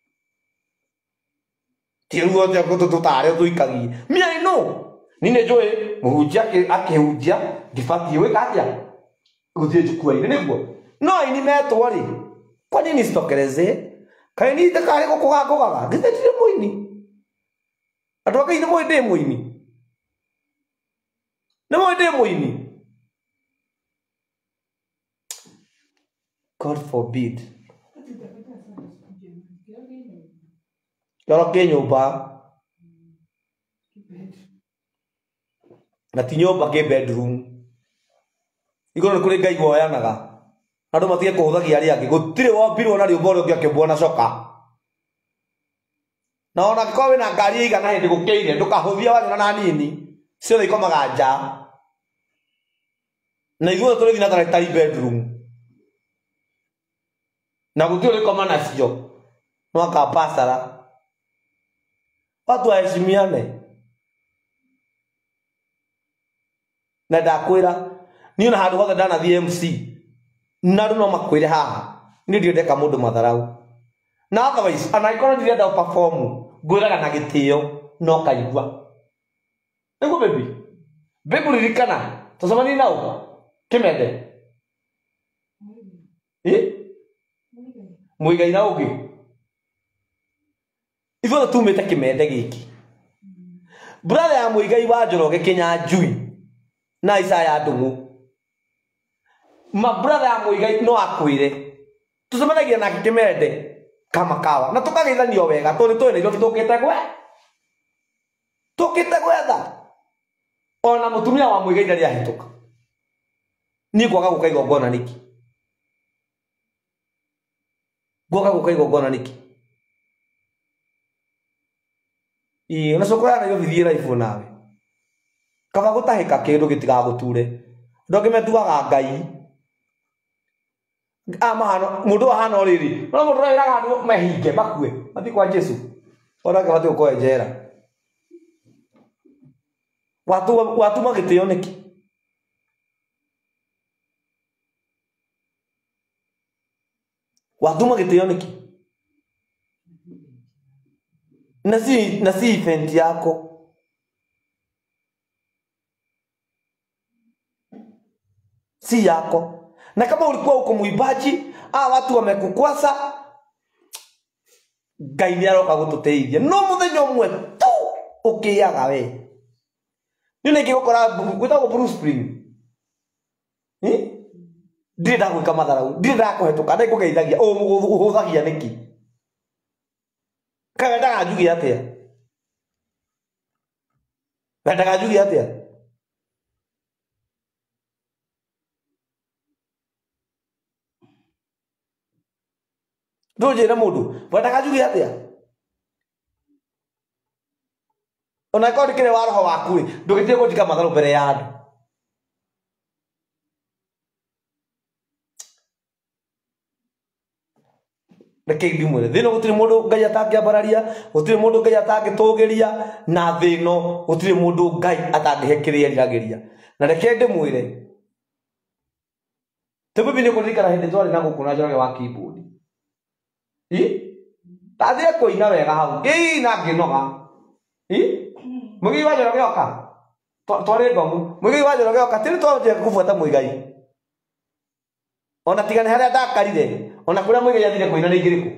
Tiruo te ko tutare tuikagie. Me I know. Nine joe muhujia akihujia ndibati we katia. Guthie jukua ine niguo. No ini metwo ri. Kwa nini stokereze? Kai ni te kare ko kugakugaga. Githetire muini. Andu akai ni mwende muini. Ni mwende muini. God forbid. Yoro ke nyumba. Na ti nyumba ke bedroom. Igoro kuri ngai woyanaga. Andu matige kuhuthagia ari angi gutire wambirwo na riumba uri ngiakebwo na coka. Na ona kwa wina ngari igana hindi gukeire ndukahuthia wanyona na nini. Cio ikomaga nja. Na igoro turi thina tari bedroom. Na gutire ikoma nacio. Mwaka pasara. Watu waheshimiane. Na ndakwira ni ona handu hothe ndana V M C. Na runo makwire haha. Ni ndio ndeka mundu matharau. Na otherwise anaikora ndirenda perform. Ngwiraga na gitio no kaigua. Niguo baby. Baby ririkana. Tuzamani nao. Kimende. Eh? Muigai na ugi. Ithuothe tumite kimende giki. Brother ya Muigai wa Njoroge Kinyanjui na Isaya Ndungu. Ma brother ya Muigai no akwire. Tucemanagia na kimende kama kawa. Na tukageithanio wega tondu twene ndio tukite gwe. Tukite gwetha. Ona mutumia wa Muigai ndari ahituka. Ni kwaga gukaiga ngona niki. Gwoka gukaiga ngona niki. I ona sokora na yo vithiira ifu nawe. Kaba gutahika kindu gitiga guture. Ndoke metuaga ngai. Ama hano mundu hano riri. No mundu rairaga andu mehinge bakue. Mathi kwa Jesu. Ora ke bati ukoe njera. Watu watu magitio niki. Watu magitio niki. Na si na si event yako. Si yako. Na kama ulikuwa uko muibaji, ah watu wamekukwasa. Ngai ni aroka gututeithia. No muthenya umwe tu ukiyaga we. Nini kigokora gwitagwo Bruce Spring. Eh? Ndire ndagwika matharau. Ndire ndakuhetuka ndai kugeithagia. O muhuthagia niki. Kaga ndaga njugi atia. Ndaga njugi atia. Ndoje na mundu. Ndaga njugi atia. Ona kwa ndikire wa roho waku ri. Ndugitie gutika matharu mbere ya andu. Reke ndimwire thino gutire mundu ngai atangiambararia gutire mundu ngai atangitugiria na thino gutire mundu ngai atangihekiria riragiria na reke ndimwire Tebu bini ko rikara hindi twari na gukuna Njoroge wa keyboard. I? Tathire kuina wega hau. Ngi na nginoga. I? Mugi wa Njoroge oka. Twari ngomu. Mugi wa Njoroge oka tiri twaje kufuata Muigai. Ona tigane haria ndakarire. Ona kuria Muigai athire kuina ni igiriku.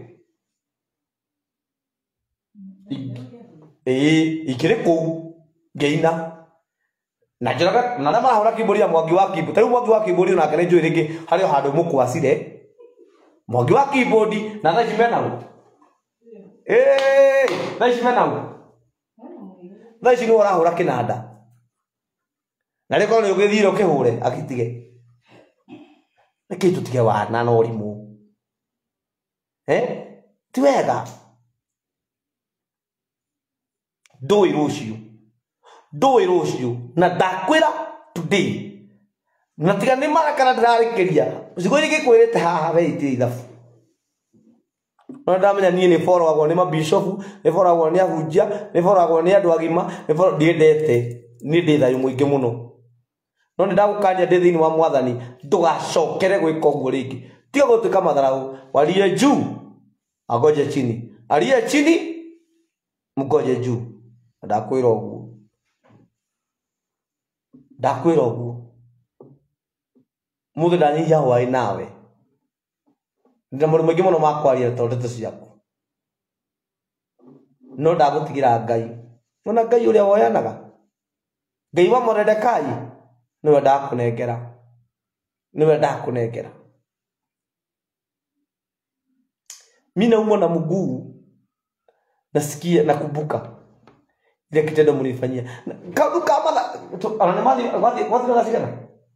Eh, igiriku ngeina. Na Njoroge na na mahora keyboard ya Mwangi wa keyboard. Tari Mwangi wa keyboard na kene njui ringi hario handu mukwacire. Mwangi wa keyboard na tha cimena u. Eh, tha cimena u. Tha ici ni urahura kinanda. Na riko ni ugithire ukihure akitige. Niki tutige wana na urimu. Eh? Ti wega. Ndui rucio. Ndui rucio na ndakwira today. Na tiga ni marakana ndirarikiria. Usigo nigikwirite haha we iti ithabu. Na ndamenya nie ni follow ni mabishop, ni follow ni ahunjia, ni follow ni andu agima, ni follow ndiendete. Ni ndithayo muingi muno. No ni ndagukania ndi thiini wa mwathani ndugacokere gwika uguo ringi. Tiga gutuika matharau. Walie juu agoje chini. Aliye chini mgoje juu. Ndakwira uguo. Ndakwira uguo. Muthe ndanyihia hwai nawe. Ndina mũndũ mũingĩ mũno makwaria to ndeto ciaku. No ndagũtigira Ngai. Ona Ngai ũrĩa woyanaga. Ngai wa Moredekai niwe ndakũnengera. Niwe ndakũnengera. Mimi naumwa na mguu. Nasikia nakumbuka ile kitendo mlifanyia. Kama kama anamali wapi wapi lazima.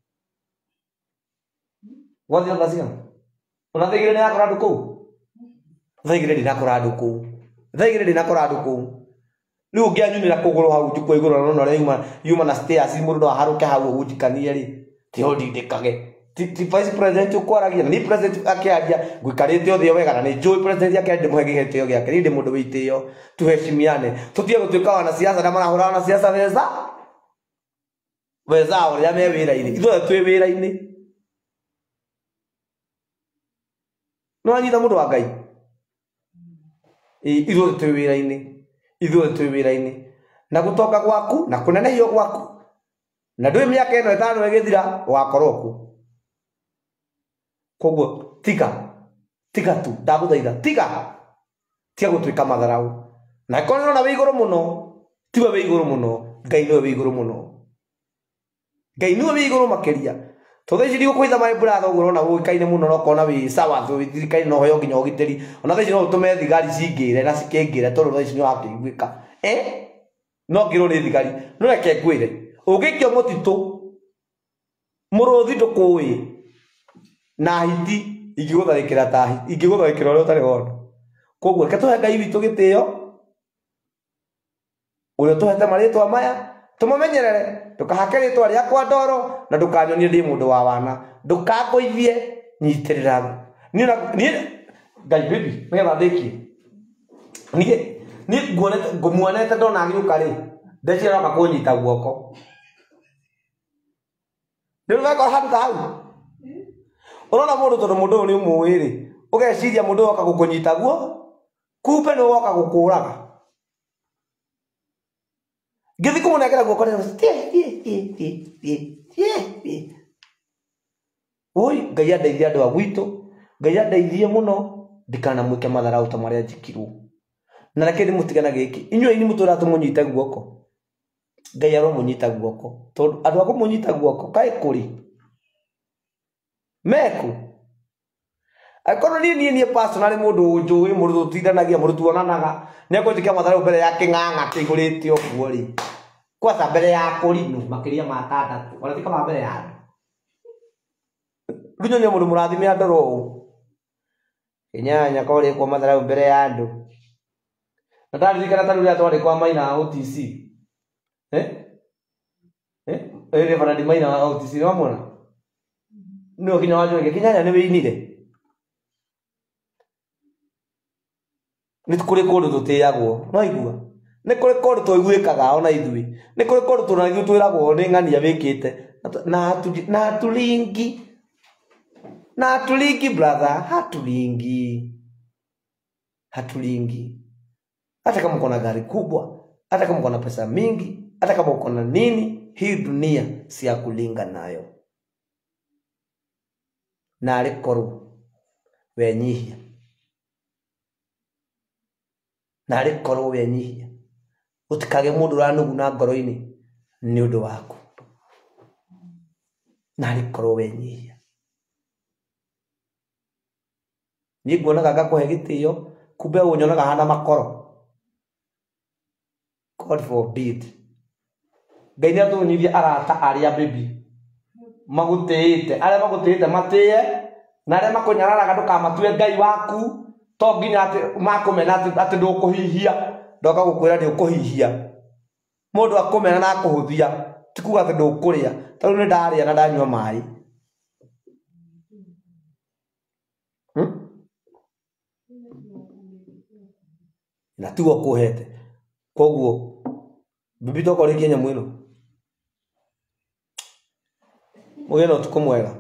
Wapi lazima. Unathigire ni akora andu kuu. Thigire ni akora andu kuu. Thigire ni akora andu kuu. Riu ngianyumira kuguru hau njukwa iguru no no yuma yuma na stairs mundu ndo aharuke hau ugujikanie ri. Ti hodi ndikage. Ti vice president ukwaragia ni president akiaria gwikarite othe wega na ni joy president yake ndimuhege gitio giake ni ndi mundu witio tuheshimiane tutie gutuika wana siasa na marahura wana siasa weza weza uri ame wira-ini ithuothe twi wira-ini no anyita mundu wa Ngai ithuothe twi wira-ini ithuothe twi wira-ini na gutoka gwaku na kunenehio gwaku na ndui miaka ino itano igithira wakorwo ku koguo tiga tiga tu ndaguthaitha tiga tiga gutuika matharau na kono na we iguru muno tiwe we iguru muno Ngai niwe we iguru muno Ngai niwe we iguru makiria to thaici ndi gukwitha my brother uguo na uikaine muno no kona we sawa thu thirikari no hoyo nginya ugiteri ona thaici no utume thigari cingire na cikingire tondu thaici ni wakiguika eh no ngiro ni thigari no reke ngwire ugikio mutitu muruthi ndukui na hiti igigutharikira ta igigutharikira uri utari wona koguo ke tuhe Ngai witu gitio uyo tuhete maritwa maya tumumenyerere ndukahake ritwa riakwa ndoro na ndukanyonie ndi mundu wa wana ndukagoithie nyitirira ni ni Ngai baby meya thiki ni ni nguonete ngumuonete ndona agiuka ri ndecira no kakunyita guoko ndio wako handa hau Urona mundu tondu mundu ni umuwiri ugeciria mundu woka gukunyita guo kumbe no woka gukuraga ngithi kumunekera guoko ni oi Ngai andeithia andu agwitu Ngai andeithie muno ndikana mwike matharau ta maria njikirwo na reke ndi mutigana giki inyuĩ ni mutura tumunyite guoko Ngai aromunyita guoko tondu andu akumunyita guoko kai kuri meku akono ni ni ni personally mundu njui mundu tutindanagia mundu tuonanaga ni akwitikia matharau mbere ya king'ang'a kiguritio kuo ri kwasa mbere ya kurinu makiria matandatu wala tika mbere ya runyo ni mundu murathime andoro u inyanya kore kwa matharau mbere ya andu ndaririkana tanu ria twari kwa Maina O T C eh eh ere bana di Maina O T C wa mwana no kinya wajo kinyanya ni winire ni kuri kundu tutiyagwo no igua ni kuri kundu tuiguikaga ona ithui ni kuri kundu tuna ithui twiragwo ni ng'ania wikite na tu na tulingi Na hatulingi brother, hatulingi. Hatulingi. Hata kama uko na gari kubwa, hata kama uko na pesa mingi, hata kama uko na nini, hii dunia si ya kulinga nayo. Na alikoru wenyihia. Na alikoru wenyihia. Utikage mundu ranugu na ngoro-ini ni undu waku. Na alikoru wenyihia. Ni nguonaga ngakuhe gitio, kumbe unyonaga hana makoro. God forbid. Ngai nĩatũnyithie arata arĩa baby magũtĩĩte, arĩa magũtĩĩte matĩe, na arĩa makũnyararaga ndũkamatue Ngai waku, to nginya atĩ makũmena atĩ ndũkũhihia, ndoka gũkwĩra nĩ ũkũhihia. Mũndũ akũmena na akũhũthia, ti kuuga atĩ ndũkũrĩa. Ta rĩu nĩ ndarĩa na ndanyua maĩ. Hmm? Na tigo kũhete. Koguo bibi toko rĩ Kenya mwĩno. Mũgĩe na ũtukũ mwega.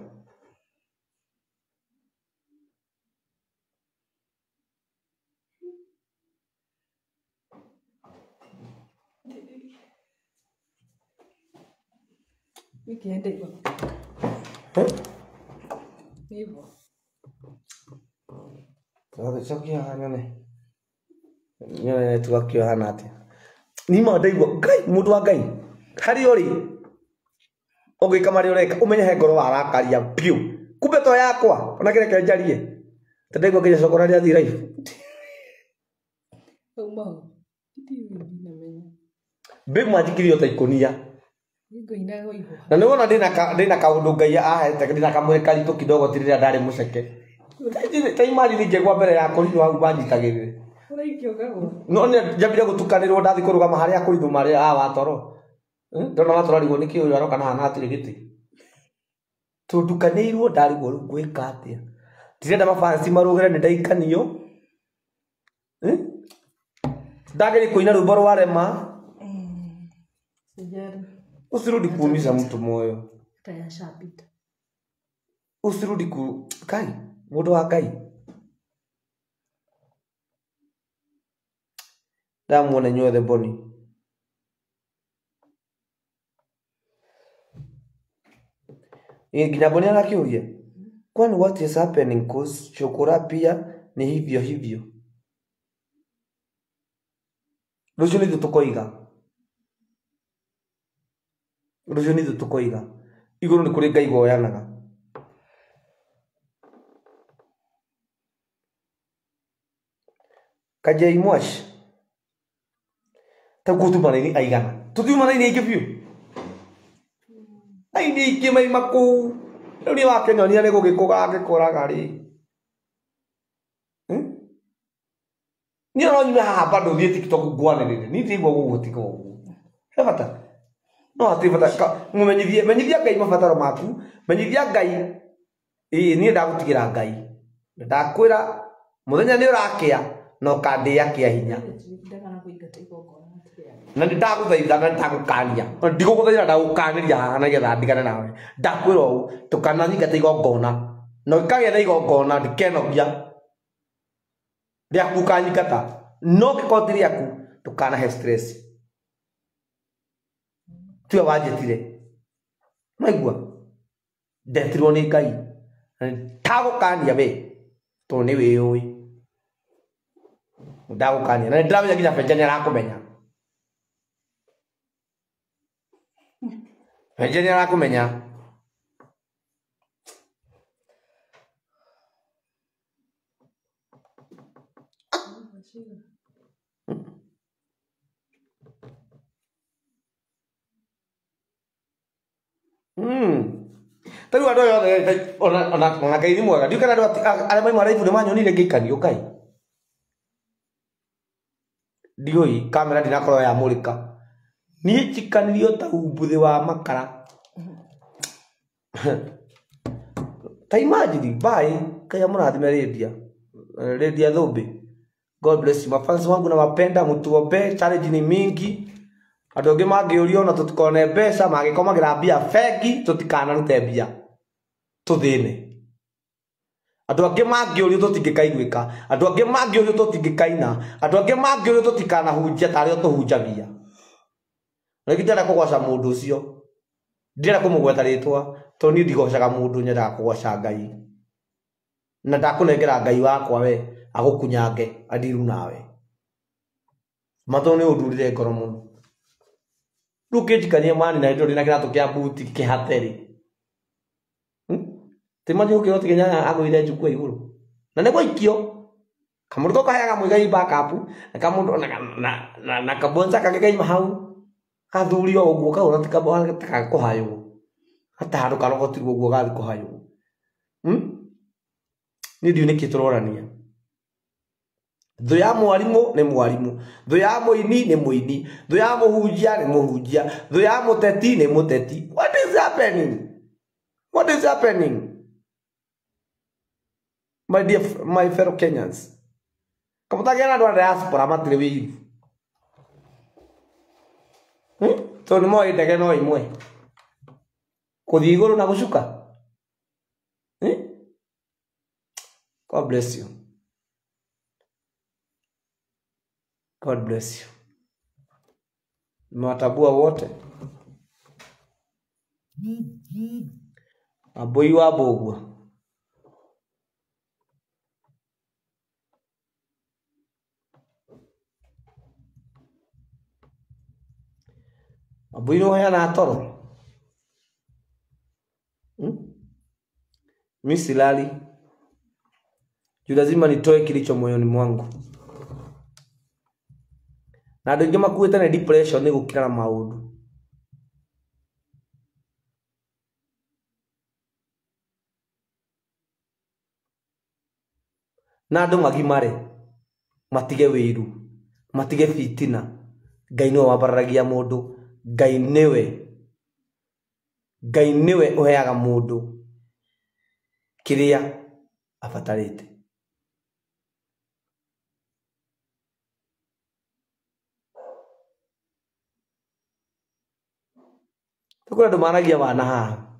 Weekend hivyo. Eh? Hivyo. Sasa chokia hanyone. Nyone tukakio hanate. Ni mandaigwa Ngai mundu wa Ngai. Hari uri. Ogika mari ureka umenye he ngoro warakaria piu. Kumbe to yakwa ona kire kenjarie. Tandaigwa nginya cokora ria thi life. Uma. Titi wingi na menya. Be mwajikirio ta ikonia. Ngo inago hivyo. Na niwona ndina ndina kaundu Ngai ahete ndina kamwe karitu kidogo tirira ndari muceke. Ta imani ningegwa mbere ya kũrinyo hau banjitagirire. No ne jabira gutukanirwo ndathi kurugama haria kurithu mari a watoro. Ndona watoro rigwo niki uyu aroka na hana atire giti. Tudukanirwo ndarigwo gwika atia. Ndirenda mafansi marugire ni ndaikanio. Eh? Ndageri kuina rwimbo rwa rema. Sijara. Usirudi kuumiza mtu moyo. Taya shapita. Usirudi ku Kai, mundu wa Ngai. Ndamuona nyothe boni. Nginya boni anakiuria. Kwani what is happening cause chokora pia ni hivyo hivyo. Rucio ni tukoiga. Rucio ni tukoiga. Iguru ni kuri Ngai goyanaga. Kajai mwash. Ta kutu mana ini aigana. Tutu mana ini ikipio. Ai ni ikimai maku. Riu ni wake nyonia ni gugikuga agikoraga ri. Hmm? Ni no nyime haha bado thie TikTok gwanirire. Ni tigwo gugutika ugu. He bata. No ati bata mumenyithie menyithia Ngai mabataro maku. Menyithia Ngai. Ii ni ndagutigira Ngai. Ndakwira muthenya ni urakia. No kandia kia hinya. Na ndaguthaitha na ndagukania. Ndiguguthaitha ndagukaniria haha na getha ndigane nawe. Ndakwira u tukana nyingata igongona. No ikagetha igongona ndikenogia. Ndiakuka nyingata. No gikoti riaku tukana he stress. Tuwe wanjetire. Maigua. Ndetirwo ni Ngai. Ndagukania we. To ni we oi. Ndagukania na ndamenya nginya Benjani arakumenya. Benjani arakumenya. Hmm. Tari wado yo ona ona ona Ngai ni mwega. Ndio kana arĩa mai maraibu nĩ manyonire ngĩikani Ngai. Ndioi kamera ndinakorwo ya mulika. Ni chikanirio ta umbuthi wa makara. Ta imagine bye kaya murathime Lydia. Lydia Thumbi. God bless you. Mafans wangu na wapenda mtuombe, challenge ni mingi. Andũ angĩ mangĩũrio na tutikone mbeca magĩkomagira mbia fegi tutikana rute mbia. Tuthine. Andu angi mangiorio tutingikaiguika, andu angi mangiorio tutingikaina, andu angi mangiorio tutikanahunjia tari o tuhunjagia. Na gitara kugwaca mundu ucio. Ndira kumugweta ritwa, to ni ndigocaga mundu nyenda kugwaca Ngai. Na ndakunengera Ngai wakwa we agukunyange adiru nawe. Mato ni udurire ngoro muno. Rukijikania mani na indo rina kirato kia buti kihateri. Timaji ukio tigenya agwire njukwa iguru. Na nego ikio. Kamundu ko kayaga muigai backup na kamundu na na na, na kabonza kagegai mahau. Kathurio uguo kaura tikabona takakuhayo. Hata handu karogotirwo uguo gathi kuhayo. Hm? Ni ndiu niki turorania. Thu ya mwarimu ni mwarimu, thu ya muini ni muini, thu ya muhunjia ni muhunjia, thu ya muteti ni muteti. What is happening? What is happening? My dear, my fellow Kenyans. Kamu tak kena dua diaspora matri wi. Hmm? So ni mo ite ke no imwe. Kudigoro na kushuka. Hmm? God bless you. God bless you. Mwatabua wote. Aboi wa bogwa. Aboi no haya na toro. Hmm? Mimi silali. Juu lazima nitoe kilicho moyoni mwangu. Na andu aingi makuite na depression ni gukira na maundu. Na andu magimare matige wiru, matige fitina. Ngai niwe wabararagia mundu, Ngai niwe Ngai niwe uheaga mundu kiria abatarite. Tukura dumanagia wana haha.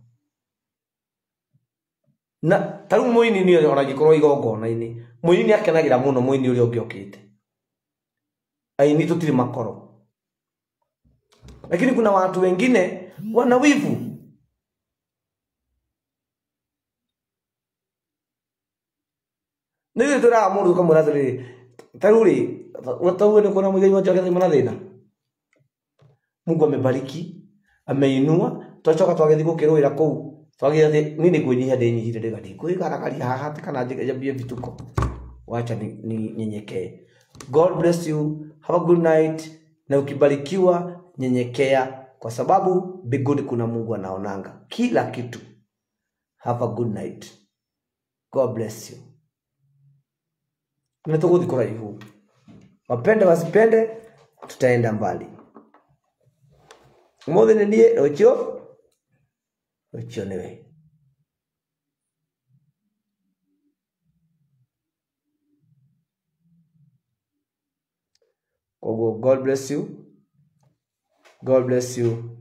Na taru muini ni ona gikorwo igongona ini. Muini ni akenagira muno muini uri ogiokite. Aini tutiri makoro. Lakini kuna watu wengine wana wivu. Ndio tura mundu kama murathiri. Taruri watawe ni kuna mwigai wacha kaza manathina. Mungu amebariki. Ameinua twacoka twagethi gukirwira kou twagiye nini kwinyiha ndinyihire ndigati kwikarakari haha kana njambie vituko wacha ni nyenyekee. God bless you, have a good night. Na ukibarikiwa nyenyekea kwa sababu mbinguni kuna Mungu anaonanga kila kitu. Have a good night. God bless you. Ninatoka kura hivyo. Wapende wasipende tutaenda mbali. Mothe ni nie ocho ocho newe. Ogo, God bless you. God bless you.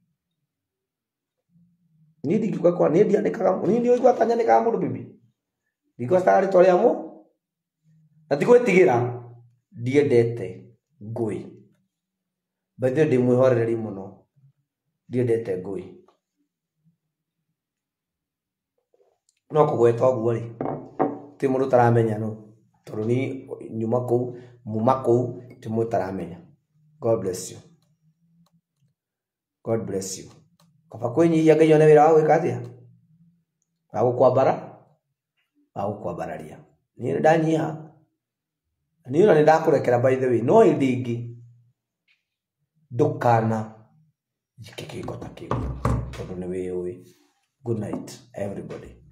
Nidi kwa kwa nidi andikaga nidi oigwa tanya nikaga mundu bibi. Ndiko stari tole amo. Atiko etigira ndiendete ngui. Bathe ndi mwihoreri muno. Ndiendete ngui. No kugweta oguo ri. Ti mundu taramenya no. Tondu ni nyuma kou, muma kou, ti mundu taramenya. God bless you. God bless you. Kaba kwenyihia Ngai one wira wa gwika atia? Wa gukwambara? Wa gukwambararia. Ni ndanyiha. Ni ona ndakurekera by the way. No indingi. Ndukana jikiki kota kiu. Tondu ni wiwi. Good night everybody.